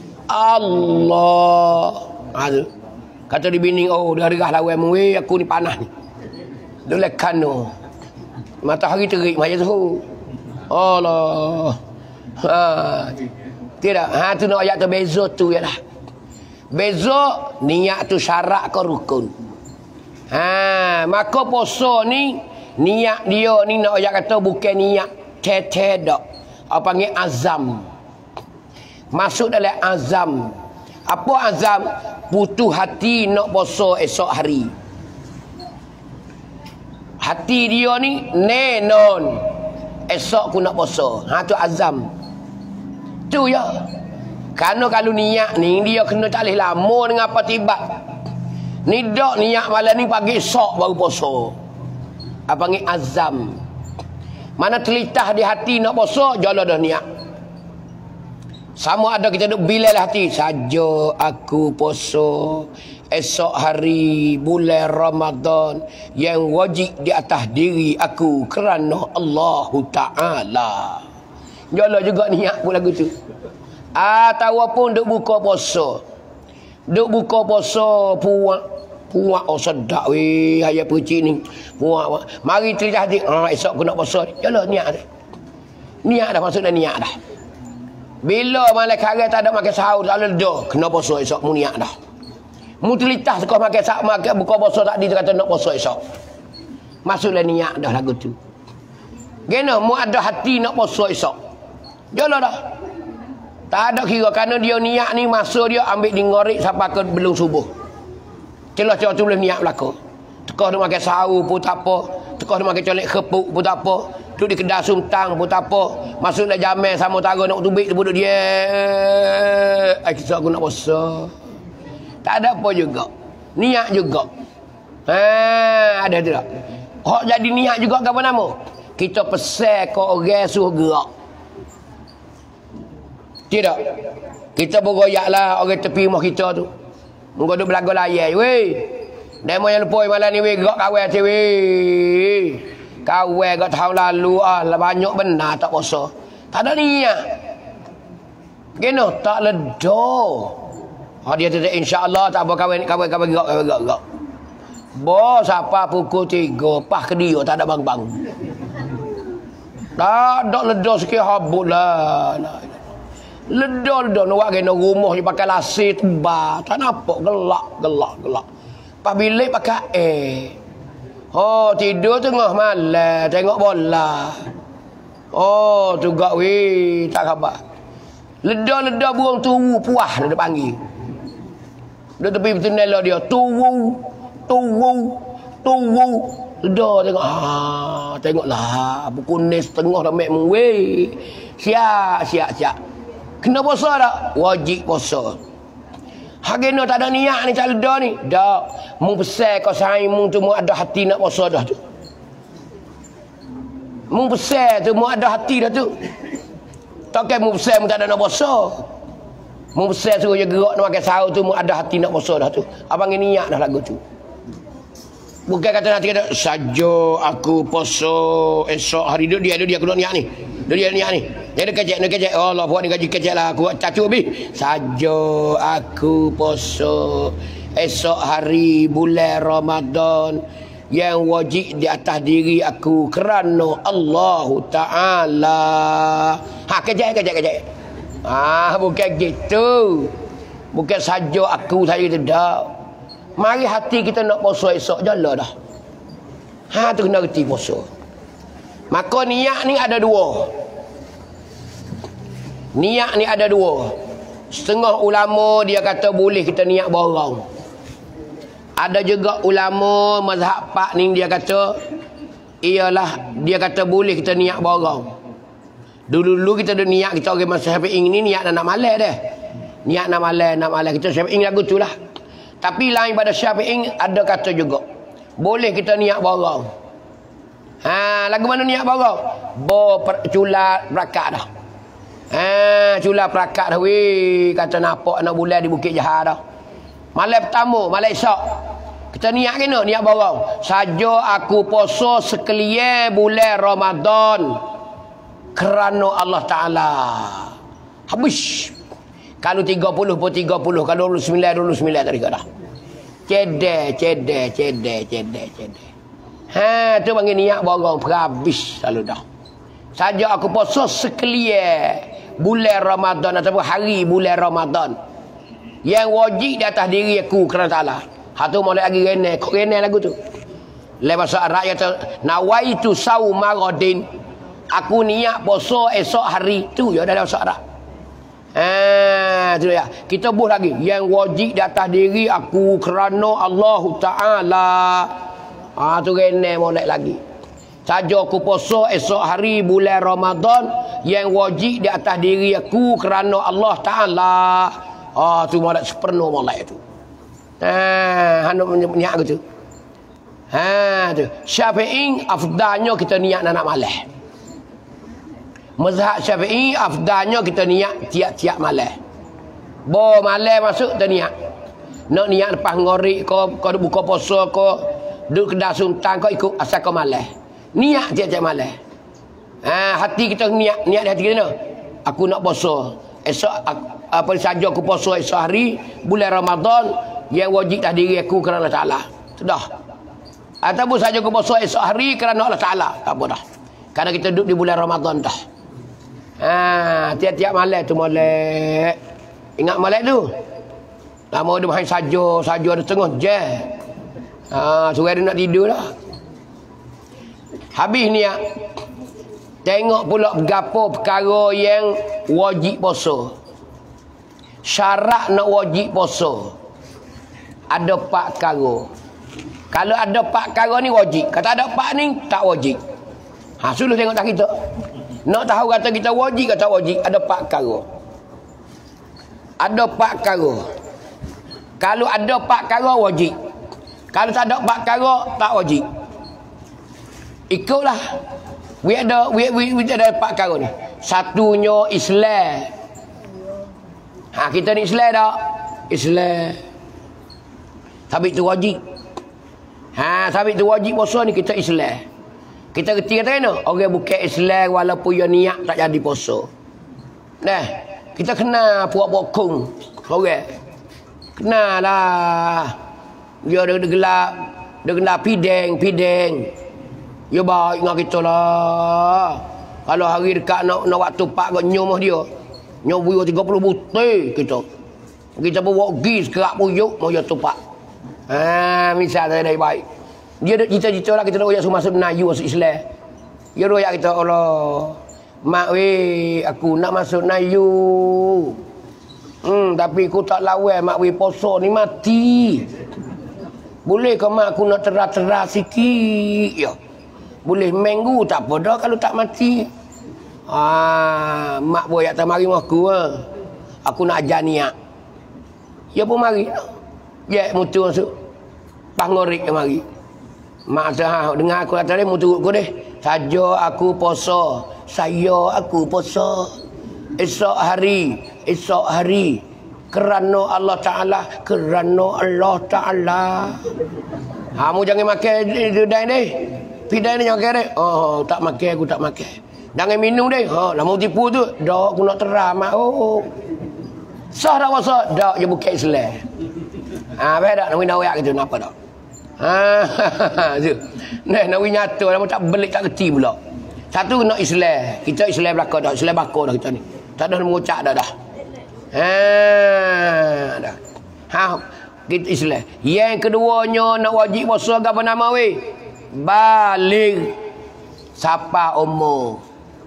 Allah. Ha, kata di bini, oh dah regah lawan mu, weh aku ni panas ni. Dia lekan tu. Matahari terik macam tu. Allah. Ha. Tidak. Ha tu nak ayat tu beza tu je lah. Beza niat tu syarat ke rukun. Ha, maka puasa ni niat dia ni nak ayat kata bukan niat tete dak. Apa panggil azam. Masuk dalam azam. Apa azam? Putus hati nak puasa esok hari. Hati dia ni nenon esok aku nak puasa. Ha tu azam. Tu ya. Kerana kalau niat ni dia kena tak boleh lama dengan apa tiba. Ni dak niat malam ni pagi esok baru puasa. Apa panggil azam. Mana telitah di hati nak puasa, jalan dah niat. Sama ada kita duk bilal hati, saja aku puasa esok hari bulan Ramadan yang wajib di atas diri aku kerana Allah Ta'ala. Jalan juga niat pun lagu tu. Ataupun duk buka puasa. Duk buka puasa puak. Puak oh sedap weh ayat percik ni. Puak. Mari telitah hati, ah esok aku nak puasa. Jalan niat dah. Niat dah maksud dah niat dah. Bila malam karang tak ada makan sahur tak ada dah kena puasa esok mu niat dah. Mu telitah sekolah makan sahur makan buka puasa tak di kata nak puasa esok. Maksudlah niat dah lagu tu. Gena mu ada hati nak puasa esok. Jalan dah. Tak ada kira kerana dia niat ni masa dia ambil di ngorek sampai ke belum subuh. Celah-celah tu boleh niat berlaku. Tekah dia makan sahur pun tak apa. Tekah dia makan colek kepuk pun tak apa. Duduk di kedai suntang pun tak apa. Masuk dalam jamai sama tara nak tubik tu duduk dia. Ai kisah aku nak puasa. Tak ada apa juga. Niat juga. Ha, ada tak? Hak jadi niat juga ke apa nama? Kita pesan ke orang suruh gerak. Tidak. Kita bergoyaklah orang tepi rumah kita tu. Muka duk belaga layar weh. Demo yang lupa malam ni weh gerak kawan tu weh. Kawan kat tahun lalu ah banyak benar tak puasa. Tak ada niat. Kena tak leda. Ha dia tu insya-Allah tak apa kawan kawan kawan gerak kawan gerak gerak. Bos apa pukul tiga pas ke dia tak ada bang-bang. Tak ada leda sikit habut lah. Ledol-ledol nak kena rumah je pakai lasir tebal. Tak nampak gelak, gelak, gelak. Pas bilik pakai air. Oh, tidur tengah malam tengok bola. Oh, tugak weh, tak khabar. Ledol-ledol burung turu puah dia panggil. Dia tepi betul dia turu, turu, turu. Ledol tengok. Ah, tengoklah pukul ni setengah dah mek weh. Siap, siap, siap. Kena puasa tak? Wajib puasa. Hagena tak ada niat ni tak ada ni. Dak. Mu pesan kau saing mu tu mu ada hati nak puasa dah tu. Mu pesan tu mu ada hati dah tu. Takkan mu pesan mu tak ada nak puasa. Mu pesan suruh dia gerak nak makan sahur tu mu ada hati nak puasa dah tu. Abang ni niat dah lagu tu. Bukan kata nanti kata saja aku puasa esok hari dia dia dia aku nak niat ni. Dia dia niat ni. Dia ada kecek, dia kecek. Oh Allah buat ni gaji kecek lah. Aku buat cacu habis. Saja aku puasa esok hari bulan Ramadan yang wajib di atas diri aku kerana Allah Ta'ala. Ha kecek, kecek, kecek. Ah bukan gitu. Bukan saja aku saja tidak. Mari hati kita nak puasa esok jalan dah. Ha tu kena reti puasa. Maka niat ni ada dua. Niat ni ada dua. Setengah ulama dia kata boleh kita niat borang. Ada juga ulama mazhab Pak ni dia kata ialah dia kata boleh kita niat borang. Dulu-dulu kita ada niat kita orang mazhab Syafi'i ni niat nak malam dah. Niat nak malam, nak malam kita Syafi'i lagu tulah. Tapi lain pada Syafi'i ada kata juga boleh kita niat borang. Ha, lagu mana niat borang? Bo cula berakat dah. Ha, cula berakat dah weh kata nampak anak bulan di Bukit Jahar dah. Malam pertama, malam esok. Kita niat kena, niat borong. Saja aku puasa sekalian bulan Ramadan kerana Allah Ta'ala. Habis. Kalau tiga puluh pun tiga puluh. Kalau dua puluh sembilan, dua puluh sembilan tadi dah. Cedek, cedek, cedek, cedek, cedek. Ha, tu panggil niat borong. Habis selalu dah. Saja aku puasa sekalian bulan Ramadan ataupun hari bulan Ramadan. Yang wajib di atas diri aku kerana Ta'ala. Hatu mulai lagi rene, kok rene lagu tu. Lepas Arab kata nawaitu sauma ghadin. Aku niat puasa esok hari tu ya dalam bahasa Arab. Ah, tu ya. Kita buh lagi yang wajib di atas diri aku kerana Allah Taala. Ah tu rene molek lagi. Saja aku puasa esok hari bulan Ramadan yang wajib di atas diri aku kerana Allah Taala. Ah tu molek sepenuh molek tu. Ha, hanuk niat gitu. Ha tu. Syafi'i afdalnya kita niat nak malam. Mazhab Syafi'i afdalnya kita niat tiap-tiap malam. Bo malam masuk kita niat. Nak niat lepas ngorik kau kau buka puasa kau duduk kedai sultan kau ikut asal kau malam. Niat tiap-tiap malam. Ha hati kita niat, niat di hati kita. Aku nak puasa. Esok apa saja aku puasa esok hari bulan Ramadan yang wajib dah diri aku kerana Allah Ta'ala. Sudah. Ataupun saja aku puasa esok hari kerana Allah Ta'ala. Tak apa dah. Kerana kita duduk di bulan Ramadan dah. Ha, tiap-tiap malam tu molek. Ingat malam tu? Lama dia main saja, saja ada tengah je. Ha, suruh dia nak tidur dah. Habis niat. Tengok pula gapo perkara yang wajib puasa. Syarat nak wajib puasa. Ada empat perkara. Kalau ada empat perkara ni wajib. Kata ada empat ni tak wajib. Ha, suruh tengok tak kita. Nak tahu kata kita wajib ke tak wajib, ada empat perkara. Ada empat perkara. Kalau ada empat perkara wajib. Kalau tak ada empat perkara tak wajib. Ikutlah. We ada we we, we ada empat perkara ni. Satunya Islam. Ha, kita ni Islam tak? Islam. Sabit tu wajib. Ha, sabit tu wajib puasa ni kita Islam. Kita kerti kata kena. Orang bukan Islam walaupun dia niat tak jadi puasa. Nah, kita kena puak-puak kung. Orang. Kena lah. Dia ada gelap. Dia kena pideng, pideng. Dia baik dengan kita lah. Kalau hari dekat nak, nak waktu pak kau nyomah dia. Nyomah tiga puluh butir kita. Kita pun buat gis, kerak puyuk, mau dia tupak. Ha, misal saya dah baik. Dia ada cita-cita lah kita nak royak masuk Melayu, masuk Islam. Dia royak kita, Allah. Mak weh, aku nak masuk Melayu. Hmm, tapi aku tak lawan, mak weh poso ni mati. Boleh ke mak aku nak terah-terah sikit? Ya. Boleh minggu tak apa dah kalau tak mati. Ah, mak boy tak mari dengan aku. Ha. Aku nak ajar niat. Ya pun mari. Ya, mutu masuk. Pas ngorik ke mari. Mak dah dengar aku kata dia mutu aku deh. Saja aku puasa. Saya aku puasa. Esok hari, esok hari kerana Allah Taala, kerana Allah Taala. Kamu jangan makan dai deh. Pidai ni jangan makan deh. Oh, tak makan aku tak makan. Jangan minum deh. Ha, lama tipu tu. Dak aku nak terang mak. Oh. Sah dak puasa? Dak je bukan Islam. Ha, baik dak nak nawi gitu napa dak? Ha, tu. Nah, nawi nyata lama tak belik tak reti pula. Satu nak Islam. Kita Islam belaka dah, Islam bakar dah kita ni. Tak ada mengucap dah dah. Ha, dah. Ha, kita Islam. Yang keduanya nak wajib puasa apa nama weh? Balik. Siapa umur?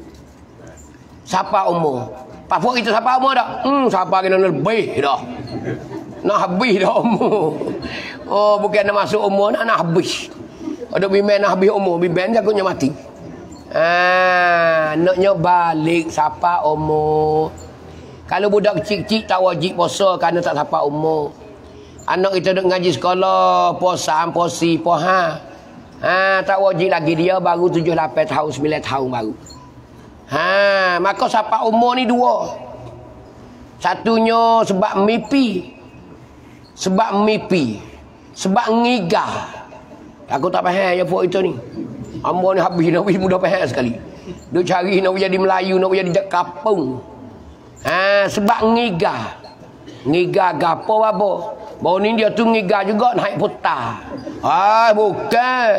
Siapa umur? Pasal kita siapa umur dah? Hmm, siapa kena lebih dah. Nak habis dah umur. Oh, bukan nak masuk umur, nak, nak habis. Ada bimbang nak habis umur, bimbang jaganya mati. Ah, naknya balik siapa umur. Kalau budak kecil-kecil tak wajib puasa kerana tak siapa umur. Anak kita duk ngaji sekolah, puasa, posi, poha. Ha, tak wajib lagi dia baru tujuh lapan tahun, sembilan tahun baru. Ha, maka siapa umur ni dua. Satunya sebab mimpi. sebab mimpi, sebab ngigah. Aku tak faham je puak itu ni. Ambo ni habis nak mudah faham sekali. Duk cari nak jadi Melayu, nak jadi jak kapung. Ha, sebab ngigah. Ngigah gapo apa? Baru ni dia tu ngigah juga naik putar. Ah, bukan.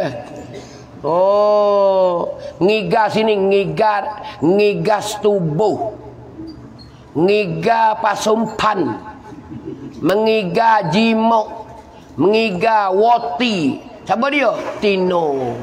Oh, ngigah sini ngigah, ngigas tubuh. Ngigah pasumpan. Mengigah jimok. Mengigah wati. Siapa dia? Tino.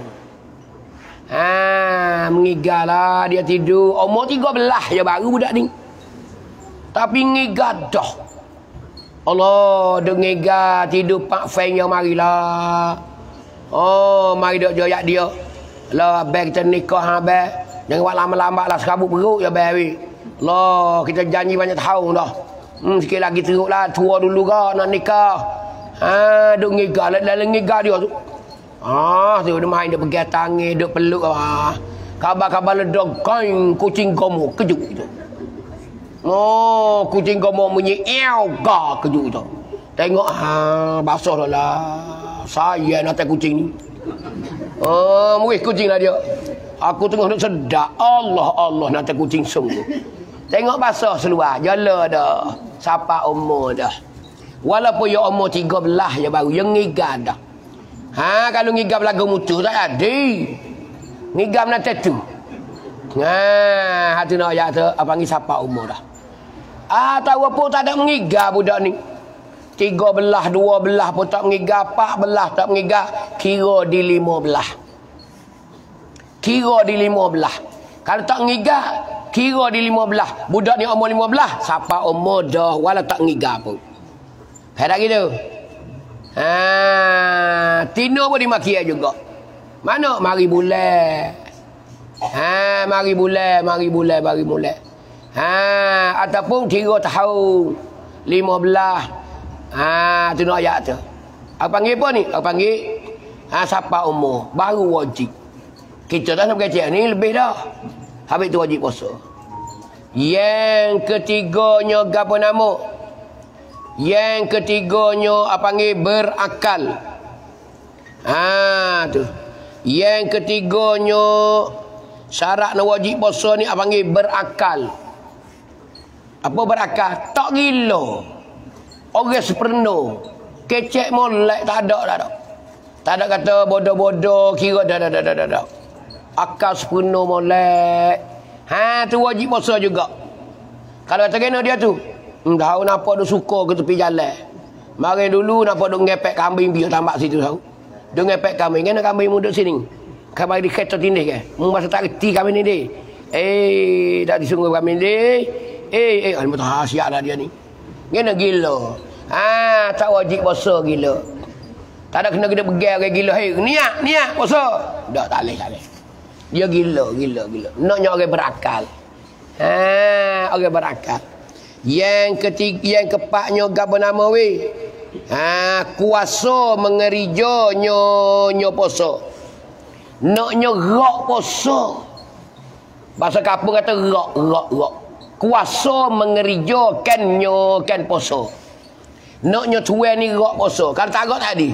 Ha, mengigah lah dia tidur. Umur tiga belas je baru budak ni. Tapi ngigah dah. Allah, dia ngigah tidur pak fengnya marilah. Oh, mari dok joyak dia. Lah abang kita nikah ha abang. Jangan buat lama-lama lah serabut perut ya abang weh. Lah, kita janji banyak tahun dah. Hmm, sikit lagi teruklah tua dulu ke nak nikah. Ha, duk ngigah dalam ngigah dia tu. Ah, tu dia main dia pegang tangan, duk peluk ah. Khabar-khabar ledok kain kucing kamu kejut itu. Oh, kucing kamu bunyi ew ga kejut itu. Tengok ha basah dah lah. Saya nak kucing ni. Oh, muih kucing lah dia. Aku tengah nak sedap. Allah Allah nak kucing sungguh. Tengok basah seluar, jala dah. Sapa umur dah. Walaupun ya umur tiga belas je baru yang ngigah dah. Ha, kalau ngigam lagu mutu tak ada. Ngigam nak tu. Ha, hatu nak ayat tu apa panggil siapa umur dah. Ah, tahu apa tak ada mengigah budak ni. Tiga belah, dua belah pun tak mengigah, empat belah tak mengigah, kira di lima belah. Kira di lima belah. Kalau tak mengigah, kira di lima belah. Budak ni umur lima belah, siapa umur dah walau tak mengigah pun. Hai tak gitu. Ha, Tino pun dimaki juga. Mana mari bulan. Ha, mari bulan, mari bulan, mari bulan. Ha, ataupun tiga tahun, lima belah. Ha, tu nak ayat tu. Apa panggil apa ni? Apa panggil? Ha, siapa umur baru wajib. Kita dah nak kecil ni lebih dah. Habis tu wajib puasa. Yang ketiganya gapo nama? Yang ketiganya apa panggil berakal. Ha tu. Yang ketiganya syarat nak wajib puasa ni apa panggil berakal. Apa berakal? Tak gila. Orang sepenuh. Kecek molek tak ada dah dak. Tak ada kata bodoh-bodoh kira dah dah dah dah dah. Akal sepenuh molek. Ha tu wajib puasa juga. Kalau kata kena dia tu tahu nampak dia suka ke tepi jalan. Mari dulu nampak dia ngepek kambing biar tambak situ tahu. Dia ngepek kambing. Kena kambing muda sini. Kambing di kereta tindih ke. Mu masa tak reti kambing ni dia. Eh, tak disungguh kambing dia. Eh, eh, ada betul siap dah dia ni. Kena gila. Ha, tak wajib puasa gila. Tak ada kena kena begal orang gila. Hei, niat, niat puasa. Dah tak leh, tak leh. Dia gila, gila, gila. Naknya orang berakal. Ha, orang berakal. Yang ketiga, yang keempatnya gapo nama we? Ha, kuasa mengerja nyo nyo poso. Naknya rak poso. Bahasa kampung kata rak, rak, rak. Kuasa mengerja kan nyo kan poso. Naknya tuan ni rak poso. Kalau tak rak tadi.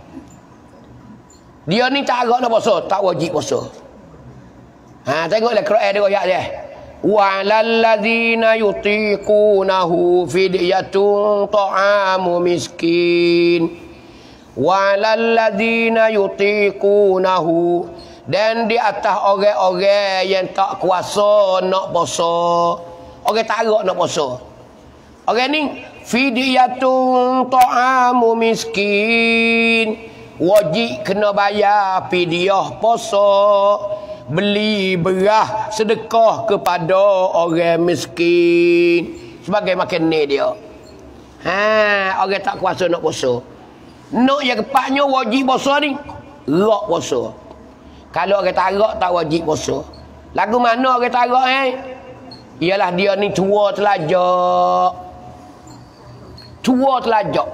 Dia ni tak rak nak poso, tak wajib poso. Ha, tengoklah Quran dia ayat dia. Wa lalladzina yutiqunahu fidyatun ta'amu miskin. Wa lalladzina yutiqunahu, dan di atas orang-orang yang tak kuasa nak puasa. Orang tak nak nak puasa. Orang ni fidyatun ta'amu miskin. Wajib kena bayar fidyah puasa. Beli beras sedekah kepada orang miskin sebagai makan ni dia. Ha, orang tak kuasa nak puasa. Nak yang kepaknya wajib puasa ni, rak puasa. Kalau orang tak rak tak wajib puasa. Lagu mana orang tak rak eh? Ialah dia ni tua telajak. Tua telajak.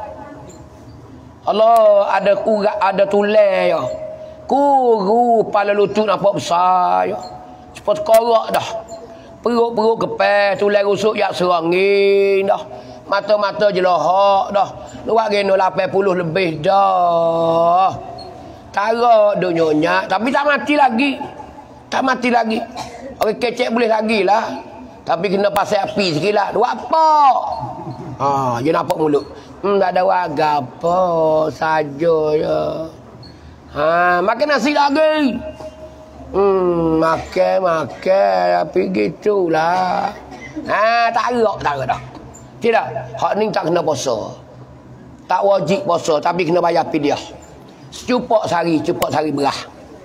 Allah ada kurat, ada tulai ya. Kuru kepala lutut nampak besar ya. Cepat korak dah. Perut-perut kepal tulai rusuk yak serangin dah. Mata-mata je lohak dah. Luak geno lapan puluh lebih dah. Tarak duk nyonyak. Tapi tak mati lagi. Tak mati lagi. Orang kecek boleh lagi lah. Tapi kena pasal api sikit lah. Luak apa? Haa, dia nampak mulut. Hmm, tak ada warga apa. Saja je. Haa, makan nasi lagi. Hmm, makan, makan. Tapi gitulah. Haa, tak gerak, tak gerak. Tidak, hak ni tak kena puasa. Tak wajib puasa, tapi kena bayar pidyah. Secupak sehari, secupak sehari berah.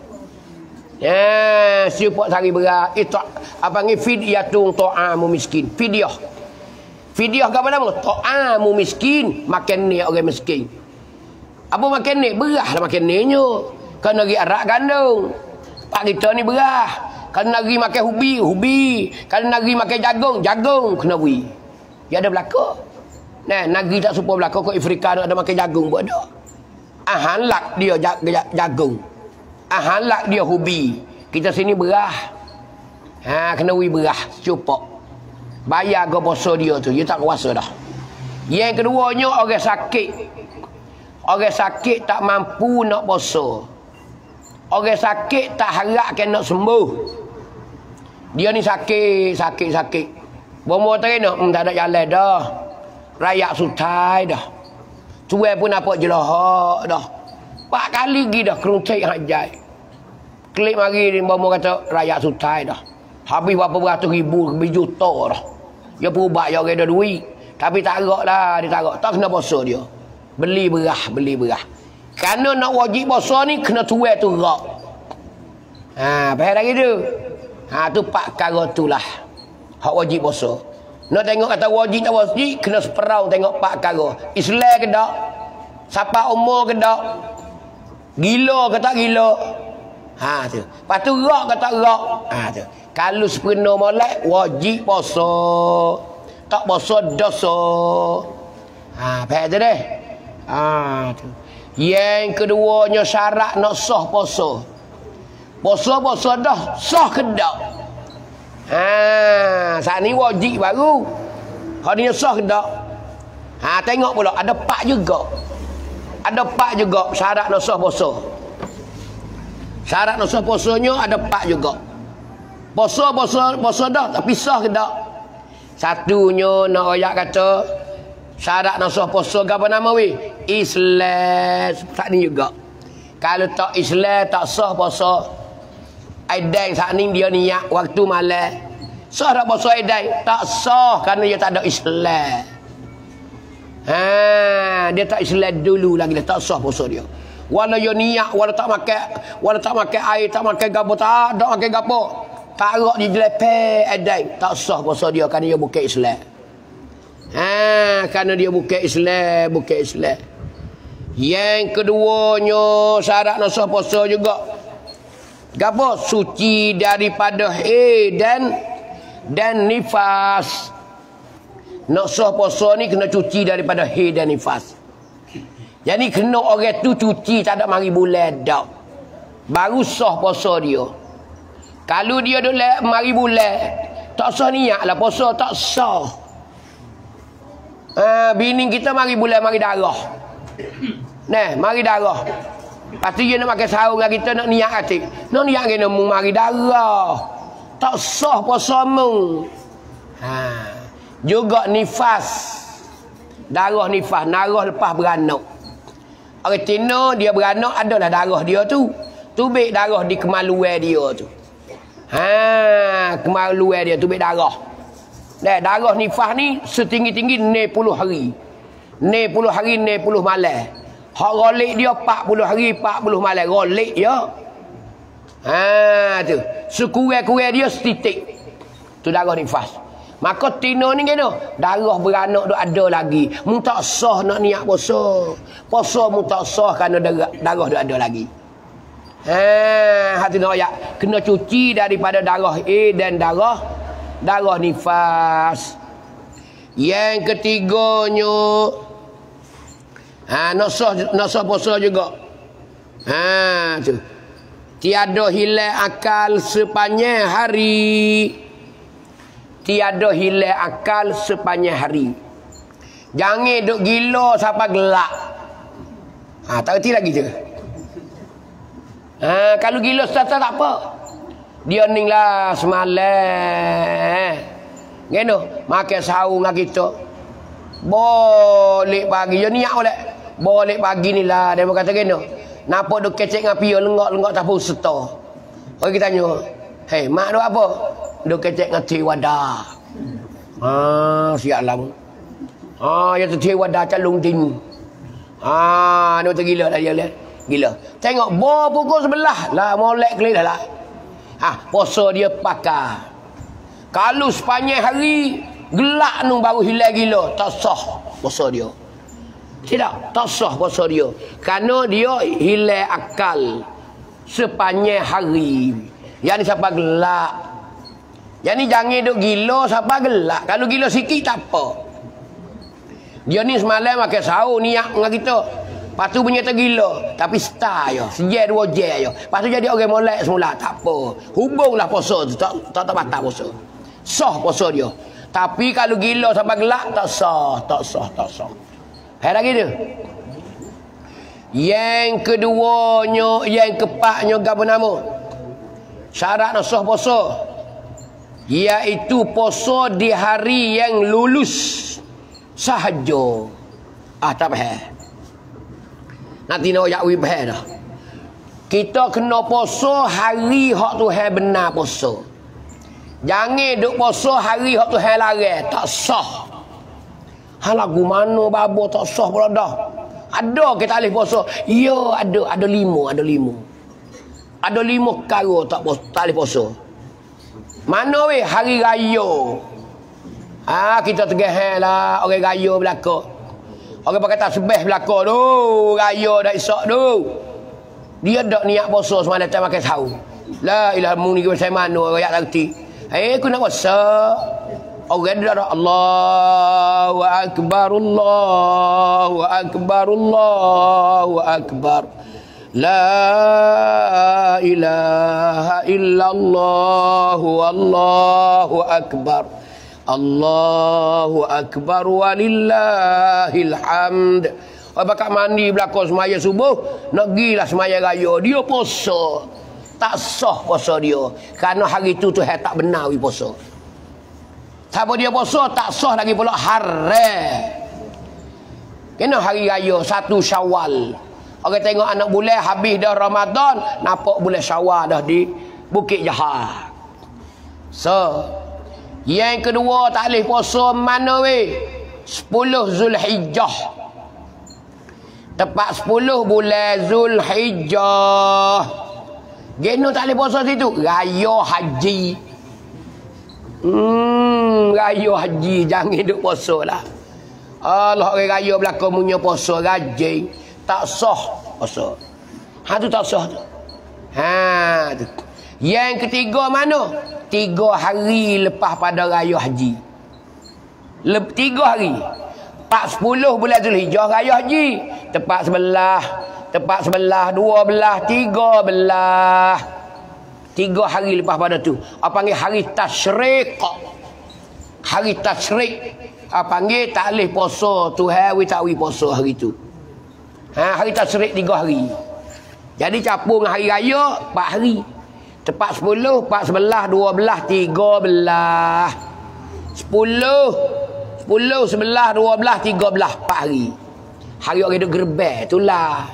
Ya, secupak sehari berah. Itu apa ni fidyatun ta'amu miskin. Fidyah. Fidyah apa nama? Ta'amu miskin, makan ni orang miskin. Apa makan ni? Berah lah makan ni nyo. Kena pergi arak gandum. Pak kita ni berah. Kena pergi makan ubi, ubi. Kena pergi makan jagung, jagung kena beri. Dia ada belakang. Nah, negeri tak suka belakang kau Afrika ada makan jagung buat ada. Ahanlak dia jag, jag, jagung. Ahanlak dia ubi. Kita sini berah. Ha, kena wi berah, cupak. Bayar ke puasa dia tu, dia tak kuasa dah. Yang keduanya orang sakit. Orang sakit tak mampu nak puasa. Orang sakit tak harapkan nak sembuh. Dia ni sakit, sakit, sakit. Bomo terena, hmm, tak ada jalan dah. Rayak sutai dah. Tuai pun nampak jelahak dah. Empat kali lagi dah keruncik hajai. Klik mari ni bomo kata rayak sutai dah. Habis berapa beratus ribu, lebih juta dah. Dia perubat je orang ada duit. Tapi tak gerak lah, dia tak gerak. Tak kena puasa dia. Beli berah, beli berah. Kerana nak wajib puasa ni, kena tuai tu gerak. Ha, faham lagi tu? Ha, tu empat perkara tu lah. Hak wajib puasa. Nak tengok kata wajib tak wajib, kena seperau tengok empat perkara. Islam ke tak? Siapa umur ke tak? Gila ke tak gila? Ha tu. Lepas tu gerak ke tak gerak? Ha tu. Kalau sepenuh molek wajib puasa. Tak puasa dosa. Ha, faham tu deh. Ha tu. Yang keduanya syarat nak sah puasa. Puasa-puasa dah sah ke tak? Ha, saat ni wajib baru. Hak ni sah ke tak? Ha, tengok pula ada empat juga. Ada empat juga syarat nak sah puasa. Syarat nak sah puasanya ada empat juga. Puasa puasa puasa dah tapi sah ke tak? Satunya nak ayat kata syarat nak sah puasa apa nama weh? Islam. Saat ni juga. Kalau tak Islam tak sah puasa. Aidai saat ni dia niat waktu malam. Sah tak puasa aidai? Tak sah kerana dia tak ada Islam. Ha, dia tak Islam dulu lagi dia tak sah puasa dia. Walau dia niat, walau tak makan, walau tak makan air, tak makan gapo, tak ada makan gapo. Tak rak di jelepek aidai, tak sah puasa dia kerana dia bukan Islam. Ha, kerana dia bukan Islam, bukan Islam. Yang keduanya syarat nak sah puasa juga. Gapo? Suci daripada haid dan dan nifas. Nak sah puasa ni kena cuci daripada haid dan nifas. Jadi kena orang tu cuci tak ada mari bulan dak. Baru sah puasa dia. Kalau dia duk mari bulan tak sah niatlah puasa tak sah. Ha, bini kita mari bulan mari darah. Nah, mari darah. Pasti dia nak makan sahur dengan kita nak niat hati. Nak niat kena mu mari darah. Tak sah puasa mu. Ha. Juga nifas. Darah nifas, narah lepas beranak. Orang Cina dia beranak adalah darah dia tu. Tubik darah di kemaluan dia tu. Ha, kemaluan dia tubik darah. Nah, darah nifas ni setinggi-tinggi enam puluh hari. enam puluh hari, enam puluh malam. Hak rolik dia empat puluh hari, empat puluh malam. Rolik dia. Ha, tu. Sekurang-kurang dia setitik. Tu darah nifas. Maka Tino ni kena. Darah beranak tu ada lagi. Mu tak sah nak niat puasa. Puasa mu tak sah kerana darah, darah tu ada lagi. Ha, hati nak ayat. Kena cuci daripada darah A dan darah darah nifas. Yang ketiganya ha, nak sah nak sah puasa juga. Ha tu. Tiada hilang akal sepanjang hari. Tiada hilang akal sepanjang hari. Jangan duk gila sampai gelak. Ha, tak reti lagi tu. Ha, kalau gila start tak apa. Dia ning lah semalam. Ngeno, makan sahur dengan kita. Boleh pagi. Dia niat boleh. Boleh pagi ni lah. Dia kata ngeno. Nampak duk kecek dengan pia lenggak-lenggak tak pun serta. Orang kita tanya, "Hei, mak duk apa?" Duk kecek dengan teh wadah. Ah, siap lang. Ah, ya tu teh wadah calung tin. Ah, dia tergila dah dia lihat. Gila. Tengok bo pukul sebelah lah molek kelih dah lah. Ah, puasa dia pakai. Kalau sepanjang hari gelak nu baru hilang gila, tak sah puasa dia. Tidak, tak sah puasa dia. Kerana dia hilang akal sepanjang hari. Yang ni siapa gelak. Yang ni jangan duk gila siapa gelak. Kalau gila sikit tak apa. Dia ni semalam makan sahur niat dengan kita. Lepas tu punya tergila. Tapi star je. Sejak dua jam je. Lepas tu jadi orang molek semula. Tak apa. Hubunglah puasa tu. Tak tak, tak batal puasa. Sah puasa dia. Tapi kalau gila sampai gelak, tak sah. Tak sah. Tak sah. Hai lagi tu. Yang keduanya, yang keempatnya apa nama? Syarat nak sah puasa. Iaitu puasa di hari yang lulus sahaja. Ah, tak faham. Nanti nak yak wi faham dah. Kita kena puasa hari hak Tuhan benar puasa. Jangan duk puasa hari hak Tuhan larang, tak sah. Hal lagu mana babo tak sah pula dah. Ada kita alih puasa. Ya, ada, ada lima, ada lima. Ada lima perkara tak puasa, tak alih puasa. Mana weh hari raya. Ah, kita tegah lah orang raya belaka. Orang berkata sebeh belaka tu, raya dah esok tu. Dia dak niat puasa semalam tak makan sahur. La ilaha muni ke saya mana rakyat tak reti. Eh, aku nak puasa. Orang dia dah Allahu akbar, Allahu akbar, Allahu akbar. La ilaha illallah, wallahu akbar. Allahu akbar walillahil hamd. Orang bakal mandi belakang semaya subuh, nak gilah semaya raya, dia puasa. Tak sah puasa dia. Kerana hari tu tu tak benar wi puasa. Siapa dia puasa tak sah lagi pula haram. Kena hari raya satu Syawal. Orang tengok anak bulan habis dah Ramadan, nampak bulan Syawal dah di Bukit Jahar. So, yang kedua tak boleh puasa mana weh? sepuluh Zulhijjah. Tepat sepuluh bulan Zulhijjah. Geno tak boleh puasa situ. Raya haji. Hmm, raya haji jangan duk puasa lah. Allah orang raya belakang punya puasa rajin. Tak sah puasa. Ha tu tak sah tu. Ha tu. Yang ketiga mana? Tiga hari lepas pada raya haji. Lep, tiga hari. Empat sepuluh bulan Zulhijjah raya haji. Tepat sebelah. Tepat sebelah, dua belah, tiga belah. Tiga hari lepas pada tu. Apa panggil hari tasyrik. Hari tasyrik. Apa panggil tak boleh puasa. Tuhan we tak we puasa hari tu. Ha, hari tasyrik tiga hari. Jadi capung hari raya empat hari. Tepat sepuluh, empat sebelah, dua belah, tiga belah. Sepuluh, sepuluh, sebelah, dua belah, tiga belah, empat hari. Hari orang duduk gerbek itulah.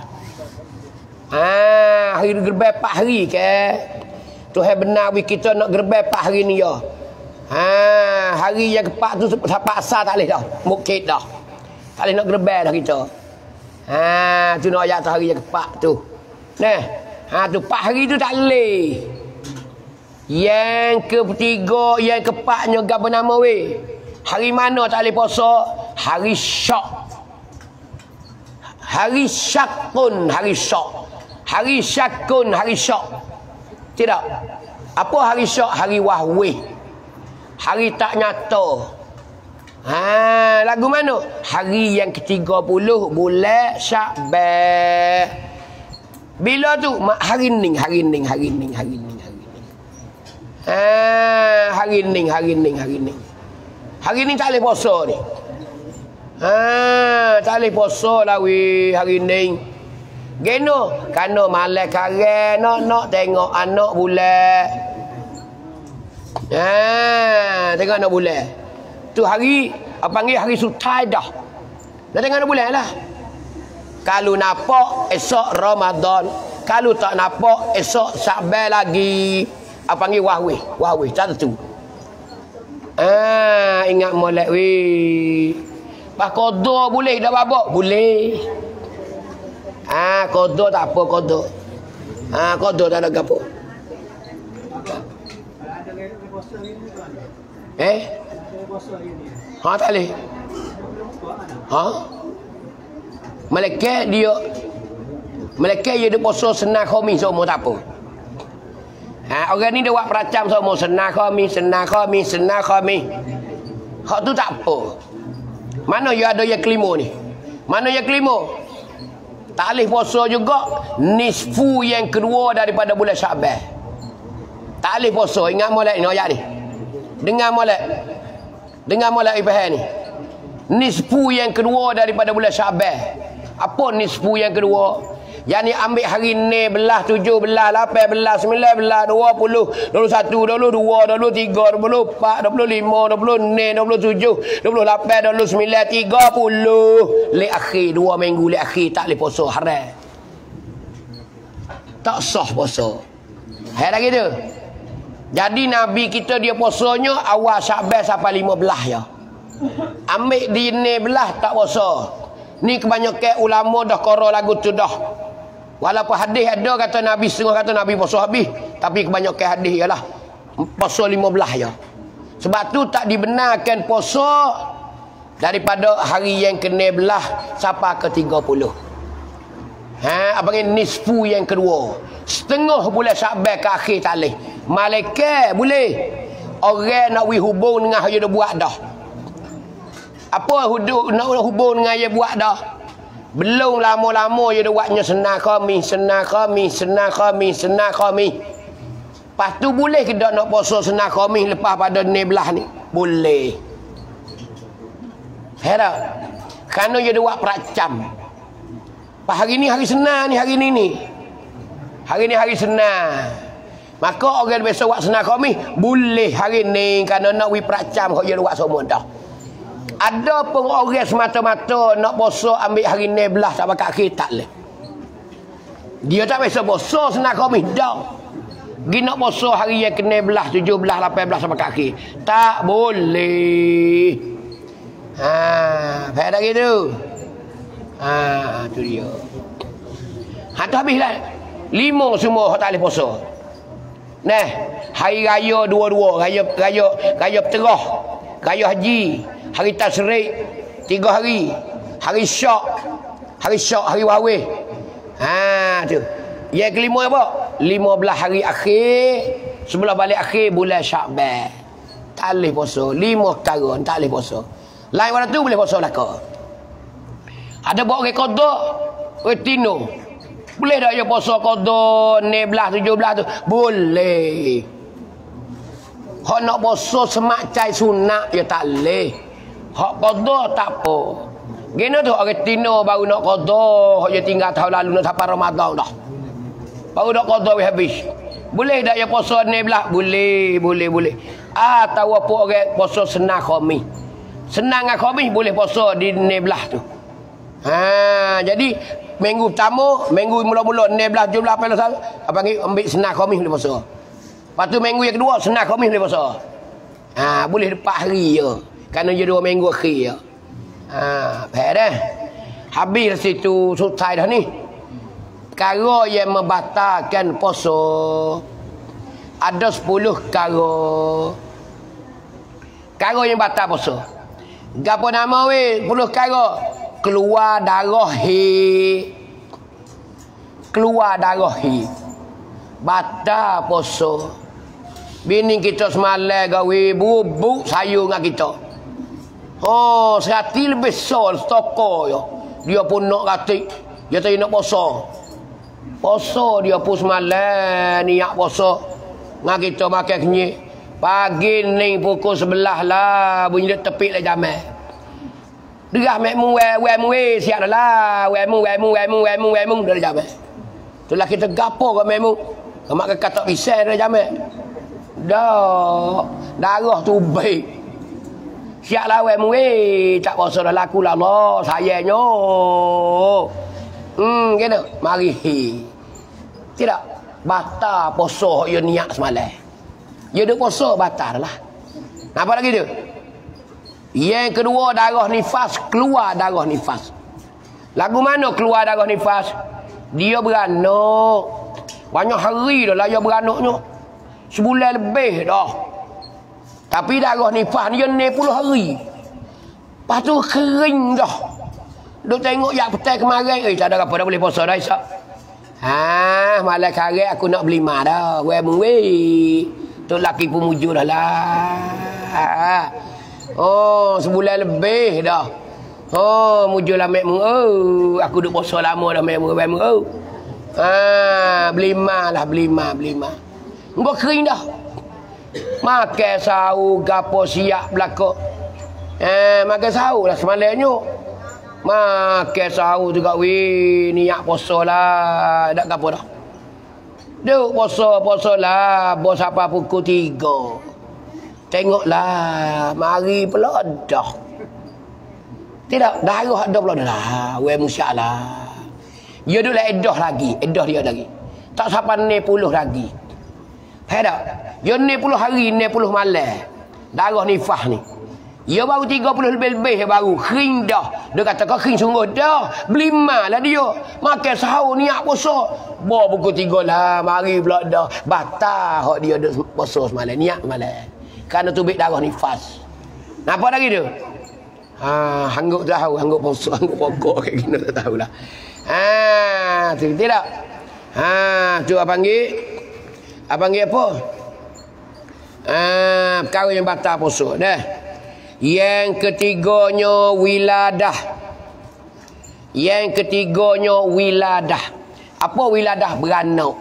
Ah, hari gerbek empat hari ke? Tuhan benar we kita nak gerbek empat hari ni ya. Ha, hari yang keempat tu sampai asar tak boleh dah. Mukid dah. Tak boleh nak gerbek dah kita. Ha, tu nak ayat hari yang keempat tu. Nah, ha tu empat hari tu tak boleh. Yang ketiga, yang keempatnya gapo nama we? Hari mana tak boleh puasa? Hari Syak. Hari Syakun, hari Syak. Hari Syakun, hari Syak. Tidak. Apa hari Syak? Hari wahwih. Hari tak nyata. Ha, lagu mana? Hari yang ketiga puluh bulan Syakban. Bila tu? Hari ning, hari ning, hari ning, hari ning, hari ning. Ha, hari ning, hari ning, hari ning. Hari ning tak boleh puasa ni. Ha, tak boleh puasa lah weh hari ni. Geno, kerana malam kare nak-nak tengok anak bulan. Ha, tengok anak bulan. Tu hari, apa panggil hari sutai dah. Dah tengok anak bulan lah. Kalau nampak esok Ramadan, kalau tak nampak esok Syaban lagi. Apa panggil wahwih, wahwih tak tentu. Ah, ingat molek weh. Pas qada boleh dah babak? Boleh. Ah, qada tak apa qada. Ah, qada tak ada gapo. Eh? Ha tak boleh. Ha? Malaikat dia Malaikat dia ada puasa senang khamis semua tak apa. Ha, orang ni dia buat peracam semua senang khamis, senang khamis, senang khamis. Hak tu tak apa. Mana yang ada yang kelima ni? Mana yang kelima? Tak boleh puasa juga nisfu yang kedua daripada bulan Syaban. Tak boleh puasa. Ingat molek ni ayat ni. Dengar molek. Dengar molek Ibrahim ni. Nisfu yang kedua daripada bulan Syaban. Apa nisfu yang kedua? Yang ni ambil hari ni belah, tujuh belah, lapan belah, sembilan belah, dua puluh, dua puluh satu, dua puluh dua, dua puluh tiga, dua puluh empat, dua puluh lima, dua puluh enam, dua puluh tujuh, dua puluh lapan, dua puluh sembilan, tiga puluh. Lek akhir, dua minggu lek akhir tak boleh puasa haram. Tak sah puasa. Hai lagi tu. Jadi Nabi kita dia puasanya awal Syaban sampai lima belas ya. Ambil di ni belah tak puasa. Ni kebanyakan ulama dah qara lagu tu dah. Walaupun hadis ada kata Nabi setengah kata Nabi puasa habis, tapi kebanyakan hadis ialah puasa lima belas ya. Sebab tu tak dibenarkan puasa daripada hari yang kena belah sampai ke tiga puluh. Ha, apa ni nisfu yang kedua. Setengah bulan Syaban ke akhir tak boleh. Malaikat boleh. Orang nak wi hubung dengan dia dah buat dah. Apa huduk nak hubung dengan dia buat dah? Belum lama-lama dia dah buatnya senang khamis, senang khamis, senang khamis, senang khamis. Lepas tu boleh ke tak nak puasa senang khamis lepas pada ni belah ni? Boleh. Herak. Kerana dia dah buat peracam. Pas hari ni hari senang ni, hari ni ni. Hari ni hari senang. Maka orang biasa buat senang khamis, boleh hari ni kerana nak wi peracam kau dia dah buat semua dah. Ada pun orang semata-mata nak puasa ambil hari ni belah sampai kat akhir tak boleh. Dia tak biasa puasa senang khamis dah. Gi nak puasa hari yang kena belah tujuh belas, lapan belas sampai kat akhir. Tak boleh. Ha, faham tak gitu? Ha, tu dia. Ha tu habislah. Lima semua hak tak boleh puasa. Nah, hari raya dua-dua, raya raya raya Peterah, raya haji, hari tasyrik tiga hari, hari syak, hari syak, hari wawih. Ha tu. Yang kelima apa? lima belas hari akhir sebelum balik akhir bulan Syaban. Tak boleh puasa. Lima perkara tak boleh puasa. Lain pada tu boleh puasa belaka. Ada buat orang qada, retino. Boleh tak dia puasa qada enam belas, tujuh belas tu? Boleh. Hak nak puasa semacam sunat ya tak boleh. Hak qada tak apa. Gena tu orang tino baru nak qada, hak dia tinggal tahun lalu nak sampai Ramadan dah. Baru nak qada habis. Boleh tak dia puasa enam belas? Boleh, boleh, boleh. Ah tahu apa orang puasa senang khamis. Senang dengan khamis boleh puasa di enam belas tu. Ha, jadi minggu pertama, minggu mula-mula enam belas, tujuh belas, lapan belas apa panggil ambil senang khamis boleh puasa. Lepas tu minggu yang kedua senang khamis boleh puasa. Ha, boleh empat hari je. Kerana dia dua minggu akhir je. Ha, faham dah? Habis situ selesai dah ni. Perkara yang membatalkan puasa ada sepuluh perkara. Perkara yang batal puasa. Gapo nama weh? sepuluh perkara. Keluar darah he. Keluar darah he. Batal puasa. Bini kita semalam gawe bubuk sayur dengan kita. Oh, serati lebih besar stoko yo. Dia pun nak katik. Dia tak nak puasa. Puasa dia pun semalam niat puasa. Dengan kita makan kenyik. Pagi ni pukul sebelah lah bunyi dia tepik lah jamal. Derah mek mu we we mu we siap dah. We mu we mu we mu we mu we mu dah jamek. Itulah kita gapo ke mek mu. Kemak ke katak pisai dah jamek. Dah darah tu baik. Siap lah we mu we tak puasa dah laku lah Allah sayangnya. Hmm kena mari. Tidak batal puasa yo niat semalam. Yo dak puasa batal lah. Apa lagi tu? Yang kedua darah nifas, keluar darah nifas. Lagu mana keluar darah nifas? Dia beranak. Banyak hari dah lah dia beranaknya. Sebulan lebih dah. Tapi darah nifas dia enam puluh hari. Lepas tu kering dah. Duk tengok yang petai kemarin, eh tak ada apa dah boleh puasa dah Isyak. Ha, malam karet aku nak beli mah dah. Wei mu wei. Tu laki pun mujur dah lah. Oh, sebulan lebih dah. Oh, mujur lah mek mu. Oh, aku duk puasa lama dah mek mu, mek mu. Oh. Ha, beli mah lah, beli mah, beli mah. Engko kering dah. Makan sahur gapo siap belaka. Eh, makan sahur lah semalamnya. Makan sahur juga weh, niat puasa lah, dak gapo dah. Duk puasa, puasa lah, bos apa pukul tiga. Tengoklah, mari pula dah. Tidak, darah ada pula dah. Weh musyak lah. Dia duduk lah edah lagi. Edah dia lagi. Tak sampai enam puluh lagi. Faham tak? Dia enam puluh hari, enam puluh malam. Darah nifas ni. Dia baru tiga puluh lebih-lebih baru. Kering dah. Dia kata kau kering sungguh dah. Beli mah lah dia. Makan sahur niat puasa. Bawa pukul tiga lah. Mari pula dah. Batal hak dia duduk puasa semalam. Niat malam. Kerana tubik darah nifas. Nampak lagi tu? Ha, hanggup tahu, hanggup puasa, hanggup pokok kayak gini tak tahulah. Ha, tu tidak. Ha, tu apa panggil? Apa panggil apa? Ha, perkara yang batal puasa dah. Yang ketiganya wiladah. Yang ketiganya wiladah. Apa wiladah? Beranak.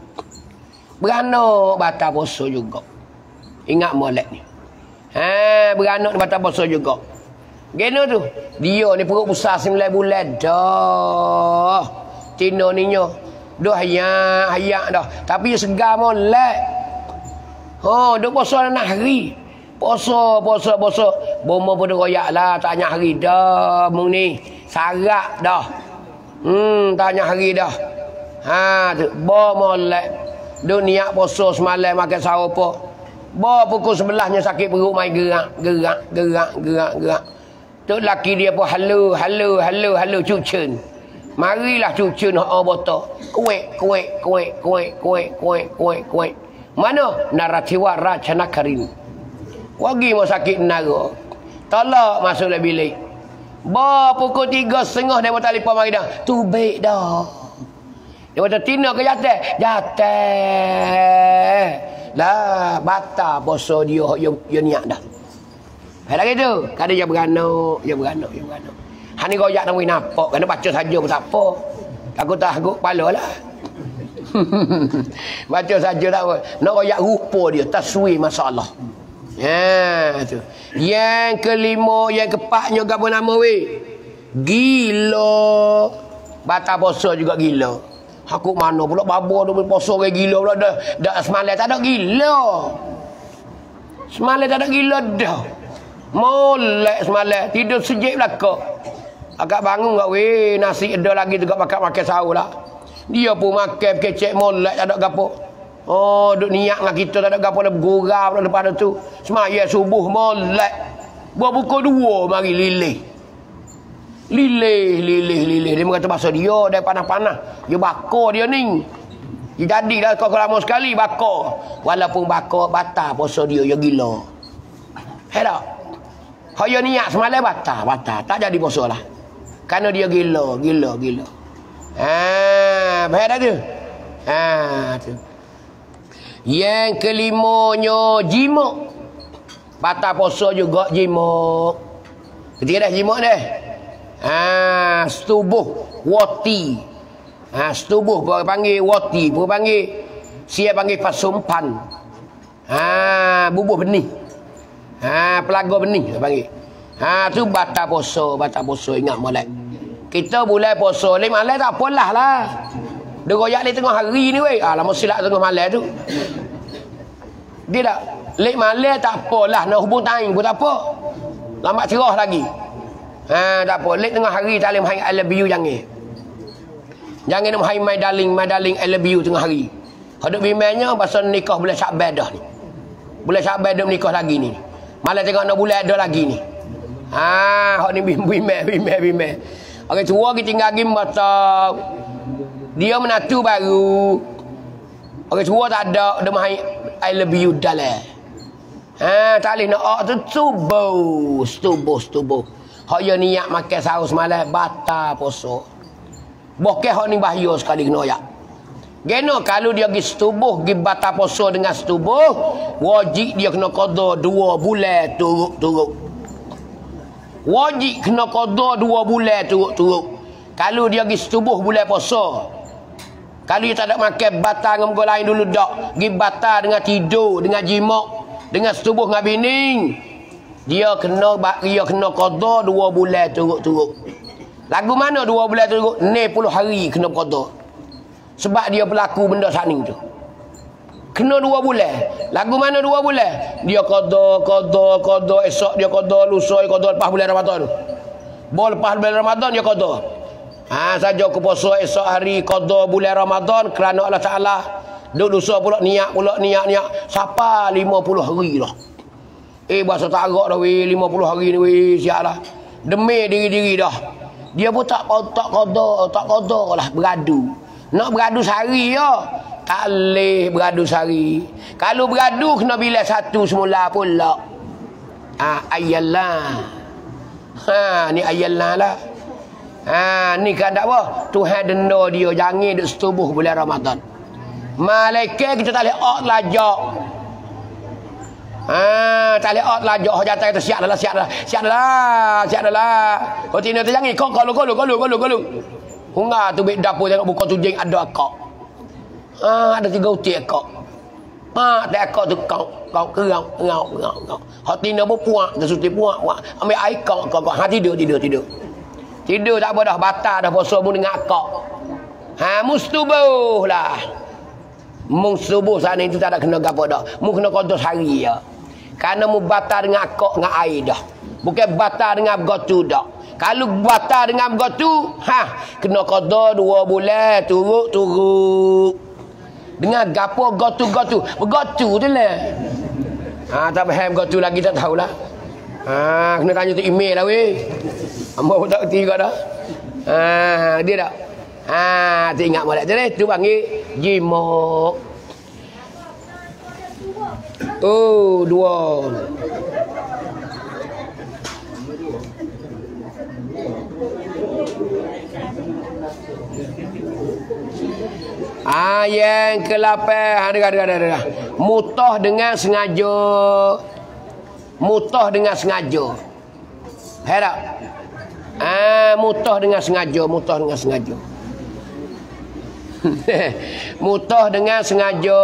Beranak batal puasa juga. Ingat molek ni. Ha, beranak ni batal puasa juga. Gena tu. Dia ni perut besar sembilan bulan dah. Tino ni nyo. Dah hayak, hayak dah. Tapi dia segar molek. Oh, duk puasa nak hari. Puasa, puasa, puasa. Bomo pun royak lah. Tanya hari dah. Mung ni. Sarak dah. Hmm, tanya hari dah. Ha, tu. Bo molek. Duk niat puasa semalam makan sahur apa. Bawa pukul sebelahnya sakit perut mai gerak, gerak, gerak, gerak, gerak. Tok laki dia pun halu, halu, halu, halu cucun. Marilah cucun hak botol. Kuek, kuek, kuek, kuek, kuek, kuek, kuek, kuek. Mana naratiwa racana karin. Wagi mau sakit nara. Tolak masuk dalam bilik. Bawa pukul tiga setengah dia botak lipa mari dah. Tu baik dah. Dia botak tina ke jatuh? Jatuh. Lah batal puasa dia yang yang niat dah. Hai lagi tu, kada dia beranak, dia beranak, dia beranak. Han ni royak nak nampak, kena baca saja pun tak apa. Aku tak agak kepala lah. Baca saja tak apa. Nak royak rupa dia, taswir masalah. Ya, tu. Yang kelima, yang keempatnya apa nama weh? Gila. Batal puasa juga gila. Aku mana pula babo tu berpuasa orang gila pula dah. Dah semalam tak ada gila. Semalam tak ada gila dah. Molek semalam tidur sejik belaka. Agak bangun enggak weh nasi ada lagi juga makan makan sahur lah. Dia pun makan kecek molek tak ada gapo. Oh duk niat dengan kita tak ada gapo dah bergurau dah lepas tu. Semaya subuh molek. Buat pukul dua mari lilih. Lilih, lilih, lilih. Dia kata bahasa dia, dia panas-panas. Dia bakar dia ni. Dia jadilah kau lama sekali bakar. Walaupun bakar, batal puasa dia, dia gila. Hei tak? Kalau dia niat semalam, batal, batal. Tak jadi puasa lah. Kerana dia gila, gila, gila. Haa, baik tak tu? Haa, tu. Yang kelimanya, jimuk. Batal puasa juga jimuk. Ketika dah jimuk dah. Ah, setubuh wati. Ah, setubuh pun panggil wati, pun panggil siap panggil pasumpan. Ah, bubuh benih. Ah, pelaga benih panggil. Ha tu batal puasa, batal puasa ingat molek. Kita bulan puasa ni malam tak apalah lah. Dia royak ni tengah hari ni weh. Ah lama silap tengah malam tu. Dia tak lek malam tak apalah nak hubung taing pun tak apa. Lambat cerah lagi. Ha tak apa, lek tengah hari tak boleh main I love you jangan. Jangan nak main my darling, my darling I love you tengah hari. Hadap bimbangnya pasal nikah bulan Syakban dah ni. Bulan Syakban dah menikah lagi ni. Malah tengok nak bulan ada lagi ni. Ha, hak ni bimbang, bimbang, bimbang. Orang tua kita tinggal lagi mata dia menatu baru. Orang tua tak ada, dia main I love you dalam. Ha, tak boleh nak ok tu tubuh, tubuh, tubuh. Hak dia niat makan sahur semalam batal puasa. Bokeh hak ni bahaya sekali kena ayak. Geno kalau dia pergi setubuh, pergi batal puasa dengan setubuh, wajib dia kena qada dua bulan turut-turut. Wajib kena qada dua bulan turut-turut. Kalau dia pergi setubuh bulan puasa. Kalau dia tak ada makan batal dengan muka lain dulu dak, pergi batal dengan tidur, dengan jimak, dengan setubuh dengan bini, dia kena dia kena qada dua bulan turut-turut. Lagu mana dua bulan turut? enam puluh hari kena qada. Sebab dia berlaku benda saning tu. Kena dua bulan. Lagu mana dua bulan? Dia qada, qada, qada, esok dia qada, lusa dia qada lepas bulan Ramadan. Bol lepas bulan Ramadan dia qada. Ha saja aku puasa esok hari qada bulan Ramadan kerana Allah Taala. Duk lusa pula niat pula niat niat siapa lima puluh hari dah. Eh bahasa tak agak dah weh lima puluh hari ni weh siaplah. Demi diri-diri dah. Dia pun tak tak qada, tak qada lah beradu. Nak beradu sehari ya. Tak boleh beradu sehari. Kalau beradu kena bilang satu semula pula. Ah ayallah. Ha ni ayallah lah. Ha ni kan tak apa. Tuhan denda dia jangan duk setubuh bulan Ramadan. Malaikat kita tak boleh ok lajak. Ha tak boleh ok lajak hak jatah kata siap dah lah siap dah. Siap dah lah, siap dah lah. Kau tina tu jangan kau kalau kalau kalau kalau kalau. Hunga tu bek dapur tengok buka tu jeng ada akak. Ah ada tiga uti akak. Mak tak akak tu kau kau kerang ngau ngau ngau. Hak tina pun puak tu suti puak puak. Ambil air kau kau kau ha tidur tidur tidur. Tidur tak apa dah batal dah puasa mu dengan akak. Ha mustubuh lah. Mung subuh sana itu tak ada kena gapo dah. Mu kena qada sehari ya. Karena mu batal dengan akak dengan air dah. Bukan batal dengan gotu dah. Kalau batal dengan begitu, ha, kena qada dua bulan turut-turut. Dengan gapo gotu-gotu. Begotu tu lah. Ha, tak faham gotu lagi tak tahulah. Ha, kena tanya tu email lah weh. Hamba pun tak kerti juga dah. Ha, dia tak. Ha, tu ingat molek tu ni. Tu panggil jimak. Oh, dua. Ah yang ke-lapan ada ada ada ada. Mutah dengan sengaja. Mutah dengan sengaja. Hai tak? Ah mutah dengan sengaja, mutah dengan sengaja. Mutah dengan sengaja.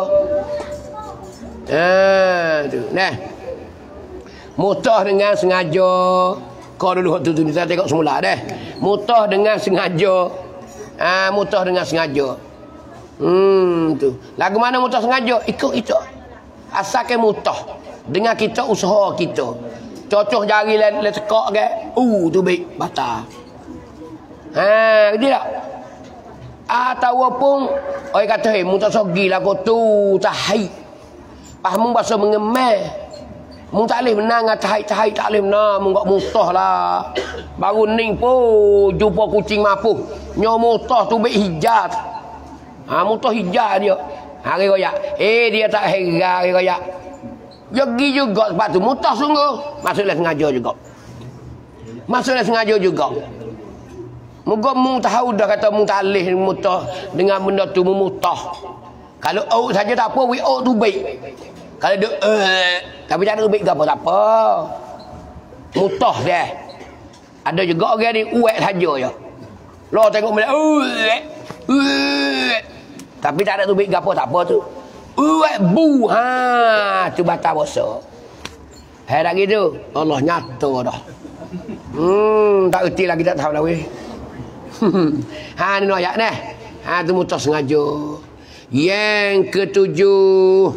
Ah tu. Nah. Mutah dengan sengaja. Kau dulu tu tu kita tengok semula dah. Mutah dengan sengaja. Ah mutah dengan sengaja. Hmm tu. Lagu mana mutah sengaja? Ikut itu. Asalkan mutah dengan kita usaha kita. Cocok jari le, le tekak ke. Uh tu baik batal. Ha, dia tak? Ataupun oi kata hey mutah sogilah kau tu tahai. Faham bahasa mengemeh. Mu tak boleh menang tahai-tahai tak boleh menang. Mu gak mutah lah. Baru ning pun jumpa kucing mapuh. Nyo mutah tu baik hijat. Ha mutah hijau dia. Hari raya. Eh dia tak heran hari raya. Dia pergi juga sebab tu mutah sungguh. Maksudnya sengaja juga. Maksudnya sengaja juga. Moga mu tahu dah kata mu tak boleh mutah dengan benda tu memutah. Kalau out saja tak apa, we out tu baik. Kalau dia uh, tapi tak ada baik ke apa tak apa. Mutah dia. Ada juga orang ni uek saja ya. Lo tengok bila uek. Uek. Tapi tak ada tu baik gapo tak apa tu. Uat bu ha tu batal puasa. Hai dak gitu. Allah nyata dah. Hmm, tak erti lagi tak tahu dah weh. Ha ni ayat dah. Ha tu mutas sengaja. Yang ketujuh.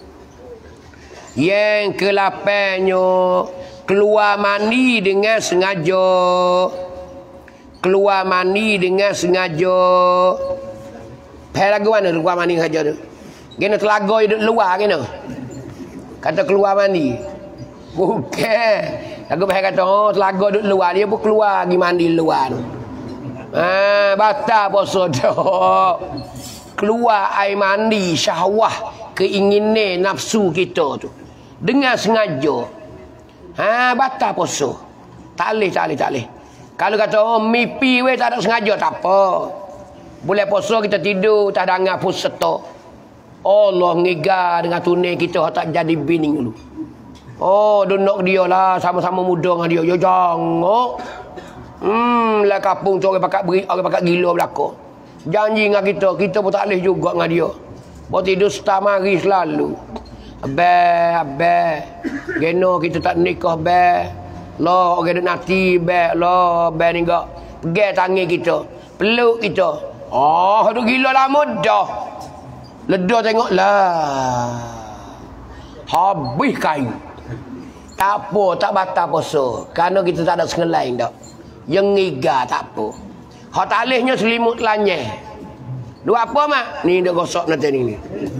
Yang kelapannya keluar mani dengan sengaja. Keluar mani dengan sengaja. Hai lagu mana keluar mani saja tu? Kena telaga duduk luar kena. Kata keluar mandi. Bukan. Aku pasal kata oh telaga duduk luar, dia pun keluar pergi mandi luar tu. Ha, batal puasa dah. Keluar air mandi syahwah, keinginan nafsu kita tu dengan sengaja. Ha, batal puasa. Tak boleh, tak boleh, tak boleh. Kalau kata oh mimpi weh tak ada sengaja tak apa. Boleh puasa kita tidur tak ada angin pun setok. Allah ngiga dengan tunai kita tak jadi bini dulu. Oh, duduk dia lah sama-sama muda dengan dia. Ya jangan. Hmm, lah kapung tu orang pakat beri, orang pakat gila belaka. Janji dengan kita, kita pun tak boleh juga dengan dia. Bawa tidur setah mari selalu. Abang, abang. Geno kita tak nikah, abang. Lah, orang duduk nanti, abang. Lah, abang ni enggak. Pegang tangan kita. Peluk kita. Oh, tu gila lah mudah. Ledar tengok lah. Habis kayu. Tak apa, tak batal puasa. Kerana kita tak ada sengelain dah. Yang ngiga tak apa. Hak talihnya selimut lanyeh. Dua apa mak? Ni dia gosok nanti ni.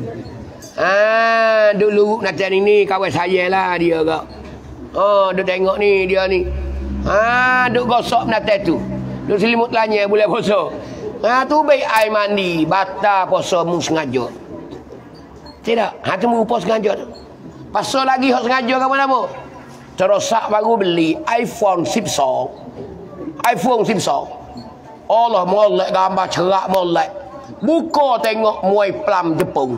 Ah, dulu nanti ni kawan saya lah dia kak. Oh, dia tengok ni dia ni. Ah, duk gosok nanti tu. Duk selimut lanyeh boleh puasa. Ha tu baik air mandi, batal puasa mu sengaja. Tidak, ha tu mu puasa sengaja tu. Pasal lagi hak sengaja ke mana-mana? Terosak baru beli iPhone sepuluh. iPhone sepuluh. Allah molek gambar cerak molek. Buka tengok muai pelam Jepun.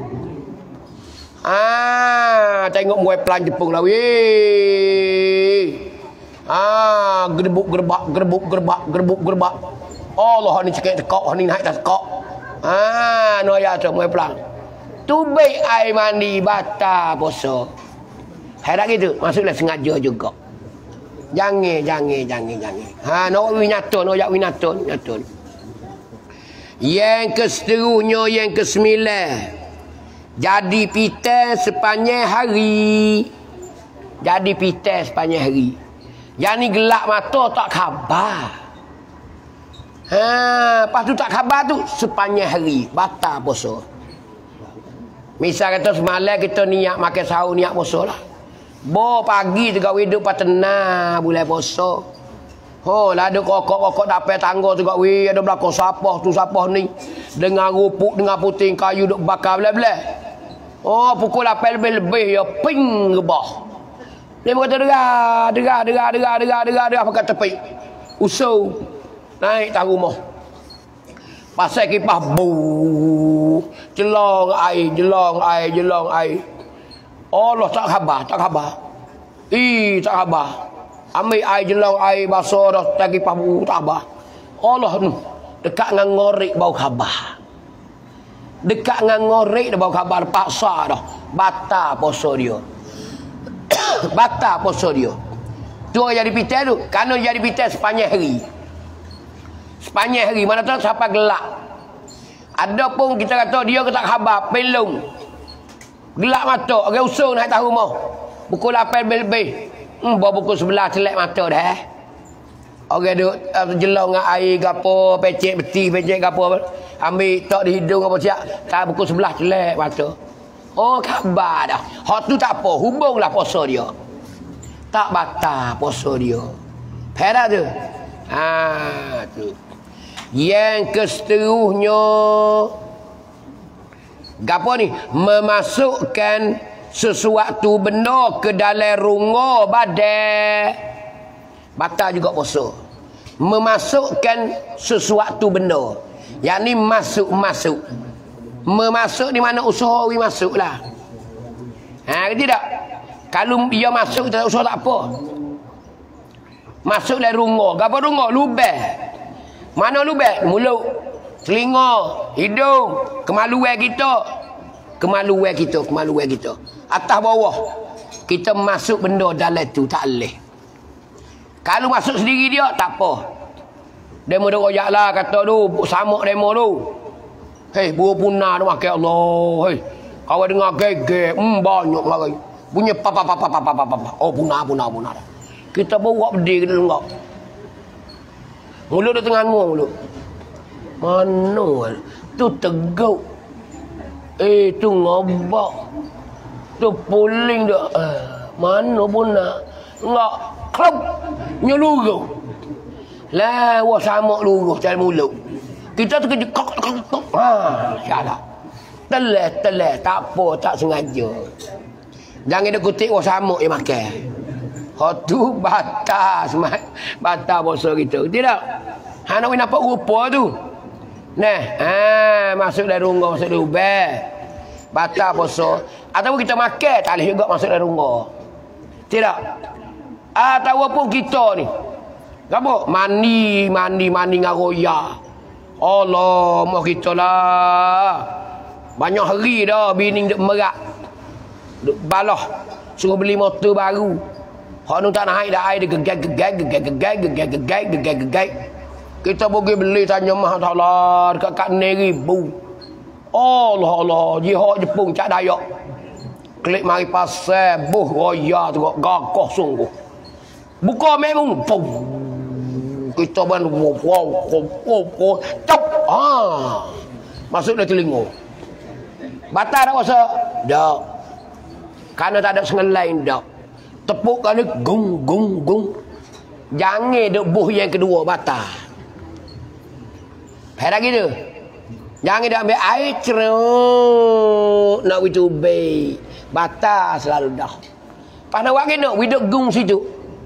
Ah, tengok muai pelam Jepun lah weh. Ah, gerbuk gerbak gerbuk gerbak gerbuk gerbak. Allah ni cekik tekak, ni naik dah tekak. Ah, no ya tu muai pelang. Tu baik air mandi batal puasa. Herak gitu, maksudnya sengaja juga. Jangan, jangan, jangan, jangan. Ha, nak winatun, nak winatun, winatun. Yang keseterusnya, yang kesembilan. Jadi pitai sepanjang hari. Jadi pitai sepanjang hari. Yang ni gelap mata tak khabar. Ha, lepas tu tak khabar tu sepanjang hari batal puasa. Misal kata semalam kita niat makan sahur, niat puasa lah. Bo pagi tu kau hidup patena bulan puasa. Oh, lah ada kokok-kokok dapat tangga tu kau weh ada belakang sapah tu sapah ni dengan rupuk dengan puting kayu duk bakar belah-belah. Oh, pukul lapan lebih-lebih ya ping rebah. Dia berkata derah, derah, derah, derah, derah, derah, derah pakai tepi. Usau naik tak rumah. Pasal kipas bu. Jelong air, jelong air, jelong air. Allah tak khabar, tak khabar. Ih, tak khabar. Ambil air jelong air basah dah tak kipas bu, tak khabar. Allah tu dekat dengan ngorek bau khabar. Dekat dengan ngorek dah bau khabar paksa dah. Batal puasa dia. Batal puasa dia. Tu orang jadi pitai tu. Kerana jadi pitai sepanjang hari. Sepanjang hari mana tahu sampai gelap. Ada pun kita kata dia ke tak khabar pelung. Gelap mata, orang usung naik tahu rumah. Pukul lapan lebih. Hmm, bawa pukul sebelas celak mata dah. Orang duk uh, jelong dengan air gapo, pecek beti, pecek gapo. Ambil tok di hidung apa siap. Tak pukul sebelas celak mata. Oh, khabar dah. Hak tu tak apa, hubunglah puasa dia. Tak batal puasa dia. Faham tu? Ha, tu. Yang keseterusnya gapo ni? Memasukkan sesuatu benda ke dalam rungo badan. Batal juga puasa. Memasukkan sesuatu benda. Yang ni masuk-masuk. Memasuk di mana usaha we masuklah. Ha, tidak. Kalau dia masuk tak usaha tak apa. Masuk dalam rungo. Gapo rungo? Lubang. Mana lubang? Mulut, telinga, hidung, kemaluan kita. Kemaluan kita, kemaluan kita. Atas bawah. kita masuk benda dalam tu tak boleh. Kalau masuk sendiri dia tak apa. Demo dia royak lah kata tu, samak demo tu. Hei, buah punah tu makan Allah. Hei, kau dengar gegek, hmm banyak lagi. Bunyi papa papa papa papa. Oh punah punah punah. Kita bawa berdiri kita dengar. Mulut dia tengah ngomong mulut. Mana tu teguk. Eh tu ngobak. Tu puling dia. Eh, mana pun nak. Enggak. Klub. Nyeluruh. Lah, wah sama luruh dalam mulut. Kita terkejut. Kok, kok, kok. Haa, syarah. Telah, telah. Tak apa, tak sengaja. Jangan dia kutip wah sama dia makan. Hak tu batas. Batas bosa kita. Tidak. Ha nak nampak rupa tu. Nah, ha masuk dalam rungga, masuk dalam ubah. Batal puasa. Ataupun kita makan tak boleh juga masuk dalam rungga. Tidak. Ataupun kita ni. Apa? Mandi, mandi, mandi ngaroya. Allah, mau kita lah. Banyak hari dah bini duk merak. Duk balah. Suruh beli motor baru. Hak nu tak naik dah air dia gegag-gegag, gegag-gegag, gegag-gegag, gegag-gegag. Kita pergi beli tanya mah Allah dekat kat ribu. Allah Allah, jihad Jepun cak Dayak. Klik mari pasal buh roya tu gakoh sungguh. Buka memang pum. Kita ban wow wow wow wow top. Ah. Masuk dalam telinga. Batal tak puasa? Tak. Karena tak ada sengelain dak. Tepuk kali gung gung gung. Jangan duk buh yang kedua batal. Pada gitu. Jangan dia ambil air ceruk nak witu baik. Batal selalu dah. Pada waktu nak widuk gung situ.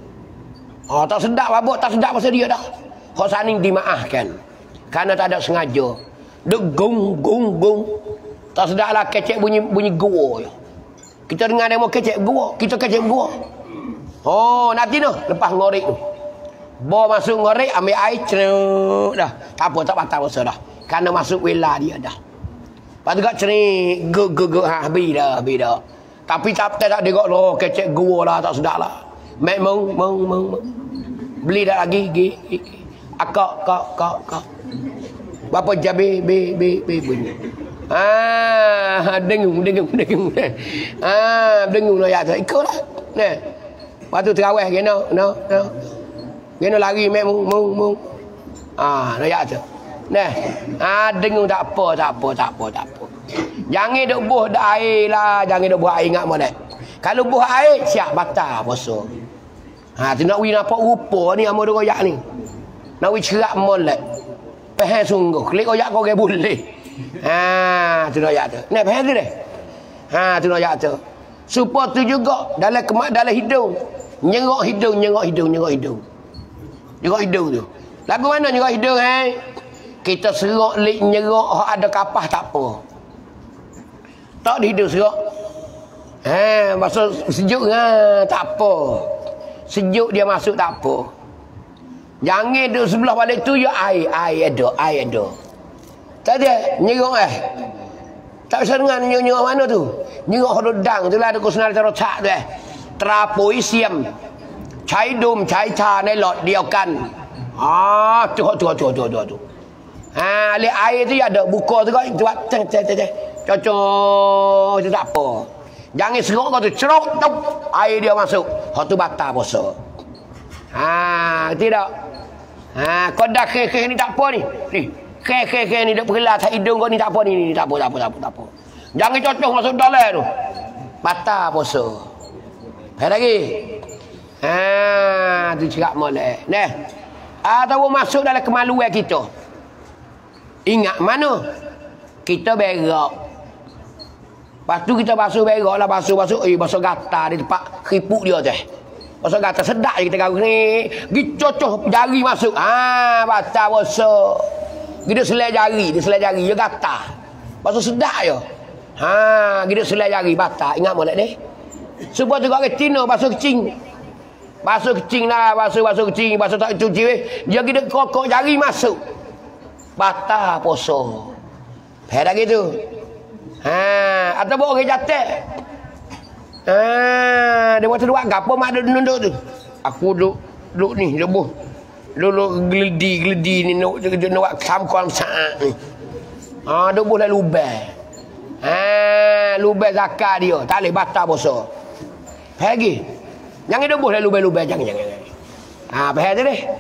Oh tak sedap babak tak sedap pasal dia dah. Hak saning dimaafkan. Karena tak ada sengaja. Duk gung gung gung. Tak sedap lah kecek bunyi bunyi gua. Kita dengar demo kecek gua, kita kecek gua. Oh nanti noh lepas ngorek tu. Bawa masuk ngorek ambil air ceruk dah. Tak apa tak batal puasa dah. Karena masuk wela dia dah. Lepas tu kat cerik gug gug gug ha habis dah habis dah. Tapi tak tak dia kok loh kecek gua lah tak sedap lah. Mek mung mung mung. Beli dah lagi gi. Akak kak kak kak. Bapa jabe be be be bunyi. Ah dengung dengung dengung. Ah dengung lah ya tu ikutlah. Nah. Waktu terawih kena no no. Kena lari mek mung mung mung. Ah nak tu. Nah, ah dengung tak apa, tak apa, tak apa, tak apa. Jangan duk buh dak air lah, jangan duk buh air ingat molek. Kalau buh air siap batal puasa. Ha tu nak wi nampak rupa ni amo duk royak ni. Nak wi cerak molek. Pahal sungguh, klik royak kau ke boleh. Ha tu royak tu. Nah, pahal tu deh. Ha tu royak tu. Supaya tu juga dalam kemak dalam hidung. Nyerok hidung, nyerok hidung, nyerok hidung. Nyerok hidung tu. Lagu mana nyerok hidung eh? Kita serok lik nyerok ada kapah tak apa. Tak di hidung serok. Ha, masuk sejuk ha, tak apa. Sejuk dia masuk tak apa. Jangan duduk sebelah balik tu ya air, air ada, air ada. Tak ada nyerok eh. Tak bisa dengar nyerok mana tu. Nyerok hodang tu lah ada kusenal terocak tu eh. Terapoi siam. Cai dum, cai cha ในหลอดเดียวกัน Ah, tu tu tu tu tu tu. Ha, le air tu ada buka tu kau buat ceng ceng ceng. Cocok tu tak apa. Jangan serok kau tu cerok tup air dia masuk. Hak tu batal puasa. Ha, tidak. Ha, kau dah ke ni tak apa ni. Ni, ke ke ke ni dak perlah tak hidung kau ni tak apa ni, ni tak apa tak apa tak apa tak apa. Jangan cocok masuk dalam tu. Batal puasa. Hai lagi. Ha, tu cerak molek. Nah. Atau masuk dalam kemaluan kita. Ingat mana? Kita berak. Lepas tu kita basuh berak lah. Basuh-basuh. Eh, basuh gatal di tempat keripuk dia tu. Basuh gatal sedap je kita kau ni. Pergi cocok jari masuk. Ah, batal basuh. Kita selai jari. Dia selai jari. Dia gatal. Basuh sedap je. Ha, kita selai jari. Batal. Ingat mana ni? Sebab tu kat retina basuh kecing. Basuh kecing lah, basuh basuh kecing, basuh tak cuci weh. Dia kita kokok jari masuk. Batal puasa. Pada gitu. Ha, atau bawa orang jatuh. Ah, dia buat dua gapo mak duduk tu. Aku duduk duduk ni lebuh. Dulu geledi-geledi ni nak nak samkon saat ni. Ah, duk boleh lubang. Ah, lubang zakat dia, tak boleh batal puasa. Lagi. Jangan duk boleh lubang-lubang jangan jangan. Ah, faham tu deh.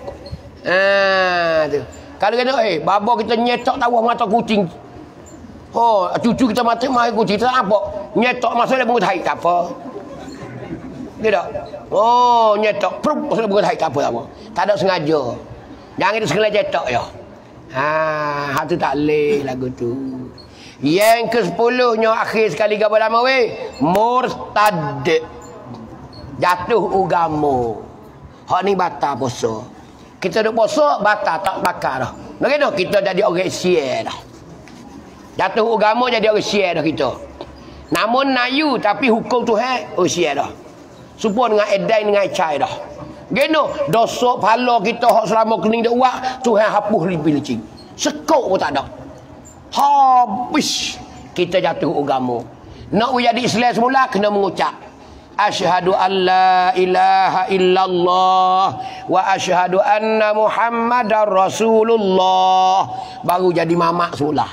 Ah, tu. Kalau kena eh baba kita nyetok tawah mata kucing. Oh, cucu kita mati mai kucing tak apa. Nyetok masa dia bungut haid tak apa. Tidak. Oh, nyetok prup masa bungut haid tak apa tak apa. Tak ada sengaja. Jangan itu sengaja cetok ya. Ha, hatu tak leh lagu tu. Yang ke sepuluhnya akhir sekali gapo lama weh? Murtad. Jatuh agama. Hak ni batal puasa. Kita duk puasa batal tak bakar dah. Begitu kita jadi orang Sia dah. Jatuh agama jadi orang Sia dah kita. Namun nayu tapi hukum Tuhan oh Sia dah. Supaya dengan edai dengan cai dah. Geno dosa pala kita hak selama kening dak buat Tuhan hapus licin. Sekok pun tak ada. Habis kita jatuh agama. Nak jadi Islam semula kena mengucap asyhadu an la ilaha illallah wa asyhadu anna muhammadar rasulullah. Baru jadi mamak semula.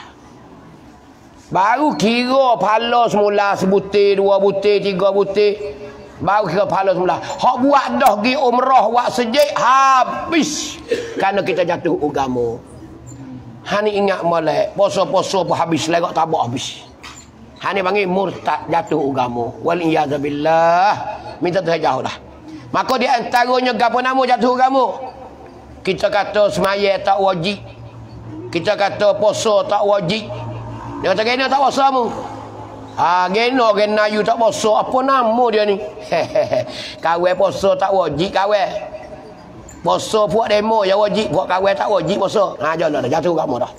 Baru kira pala semula sebutir, dua butir, tiga butir. Baru kira pahala semula. Hak buat dah pergi umrah, buat sejik, habis. Kerana kita jatuh agama. Hani ingat molek, poso-poso pun habis, legak tabak habis. Hani panggil murtad, jatuh agama. Waliyadzubillah. Minta Tuhan jauh dah. Maka di antaranya apa nama jatuh agama? Kita kata semaya tak wajib. Kita kata poso tak wajib. Dia kata kena tak puasa mu. Ah, geno gen nayu tak puasa apa nama dia ni? Kawai puasa tak wajib kawai. Puasa puak demo ya wajib, puak kawai tak wajib puasa. Ha jalan dah jatuh agama dah.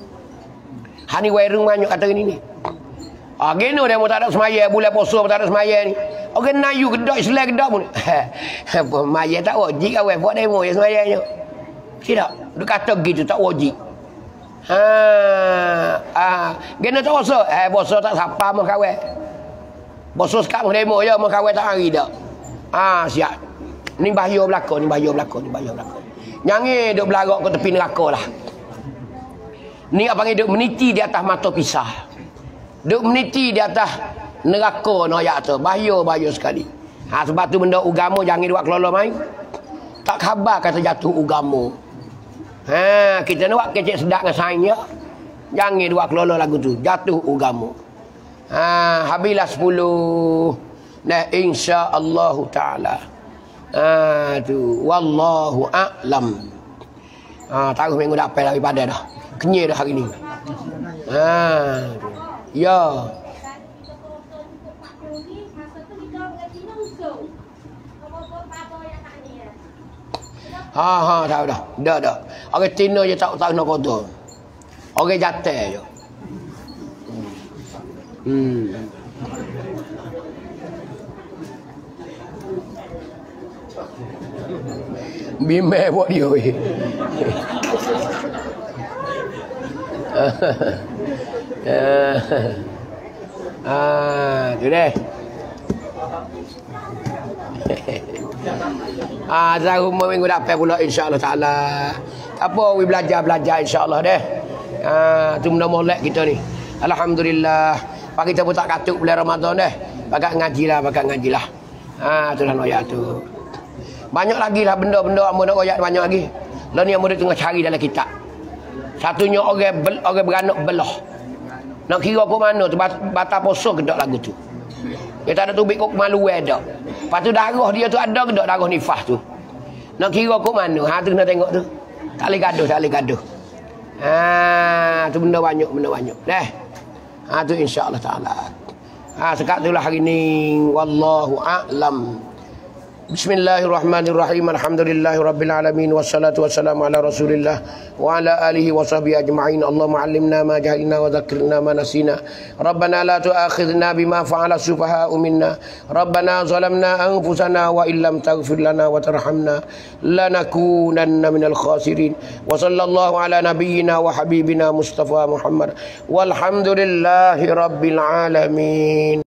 Hani wairung banyak kata ni ni. Ah, geno dia mau tak ada semaya bulan puasa tak ada semaya ni. Orang nayu gedak Islam gedak pun. Apa maya tak wajib kawai puak demo ya semayanya. Tidak, dia kata gitu tak wajib. Ha, ah, gena tak puasa. Eh, puasa tak siapa mau kawin. Puasa sekarang demo je mau kawin tak hari dak. Ah, siap. Ni bahaya belaka, ni bahaya belaka, ni bahaya belaka. Jangan duk belagak ke tepi neraka lah. Ni apa panggil duk meniti di atas mata pisah. Duk meniti di atas neraka no ayat tu. Bahaya, bahaya sekali. Ha, sebab tu benda agama jangan buat kelola main. Tak khabar kata jatuh agama. Ha, kita nak buat kecek sedap dengan saingnya. Jangan buat kelola lagu tu. Jatuh agama. Ha, habislah sepuluh. Nah, insya-Allah taala. Ha, tu wallahu a'lam. Ha, tahu minggu dak pai daripada dah. Kenyir dah hari ni. Ha. Ya. Ha ha tahu dah. Dah dah. Orang Cina je tak tahu nak kotor. Orang jatah je. Hmm. Bimbel buat dia weh. Ah, tu deh. Ah, tahu minggu dapat pula insya-Allah taala. Apa we belajar-belajar insya-Allah deh. Ah, tu mudah molek kita ni. Alhamdulillah. Pak kita pun tak katuk bulan Ramadan deh. Bakat ngajilah, bakat ngajilah. Ah, tu dalam ayat tu. Banyak lagi lah benda-benda amun nak ayat banyak lagi. Lah ni amun tengah cari dalam kitab. Satunya orang bel, orang beranak belah. Nak kira kok mana tu batal puasa ke dak lagu tu. Dia tak ada tubik kok malu dak. Lepas tu darah dia tu ada ke dak darah nifas tu. Nak kira kok mana? Ha tu kena tengok tu. Tak boleh gaduh, tak boleh gaduh. Ha tu benda banyak, benda banyak. Dah. Ha tu insya-Allah taala. Ha sekat itulah hari ni wallahu a'lam. Bismillahirrahmanirrahim. Alhamdulillahirabbil alamin wassalatu wassalamu ala Rasulillah wa ala alihi wa sahbihi ajma'in. Allahumma 'allimna ma jahilna wa dzakkirna ma nasina. Rabbana la tu'akhidhna bima fa'ala sufaha'u minna. Rabbana zalamna anfusana wa illam taghfir lana wa tarhamna lanakunanna minal khasirin. Wa sallallahu ala nabiyyina wa habibina Mustafa Muhammad. Walhamdulillahi rabbil alamin.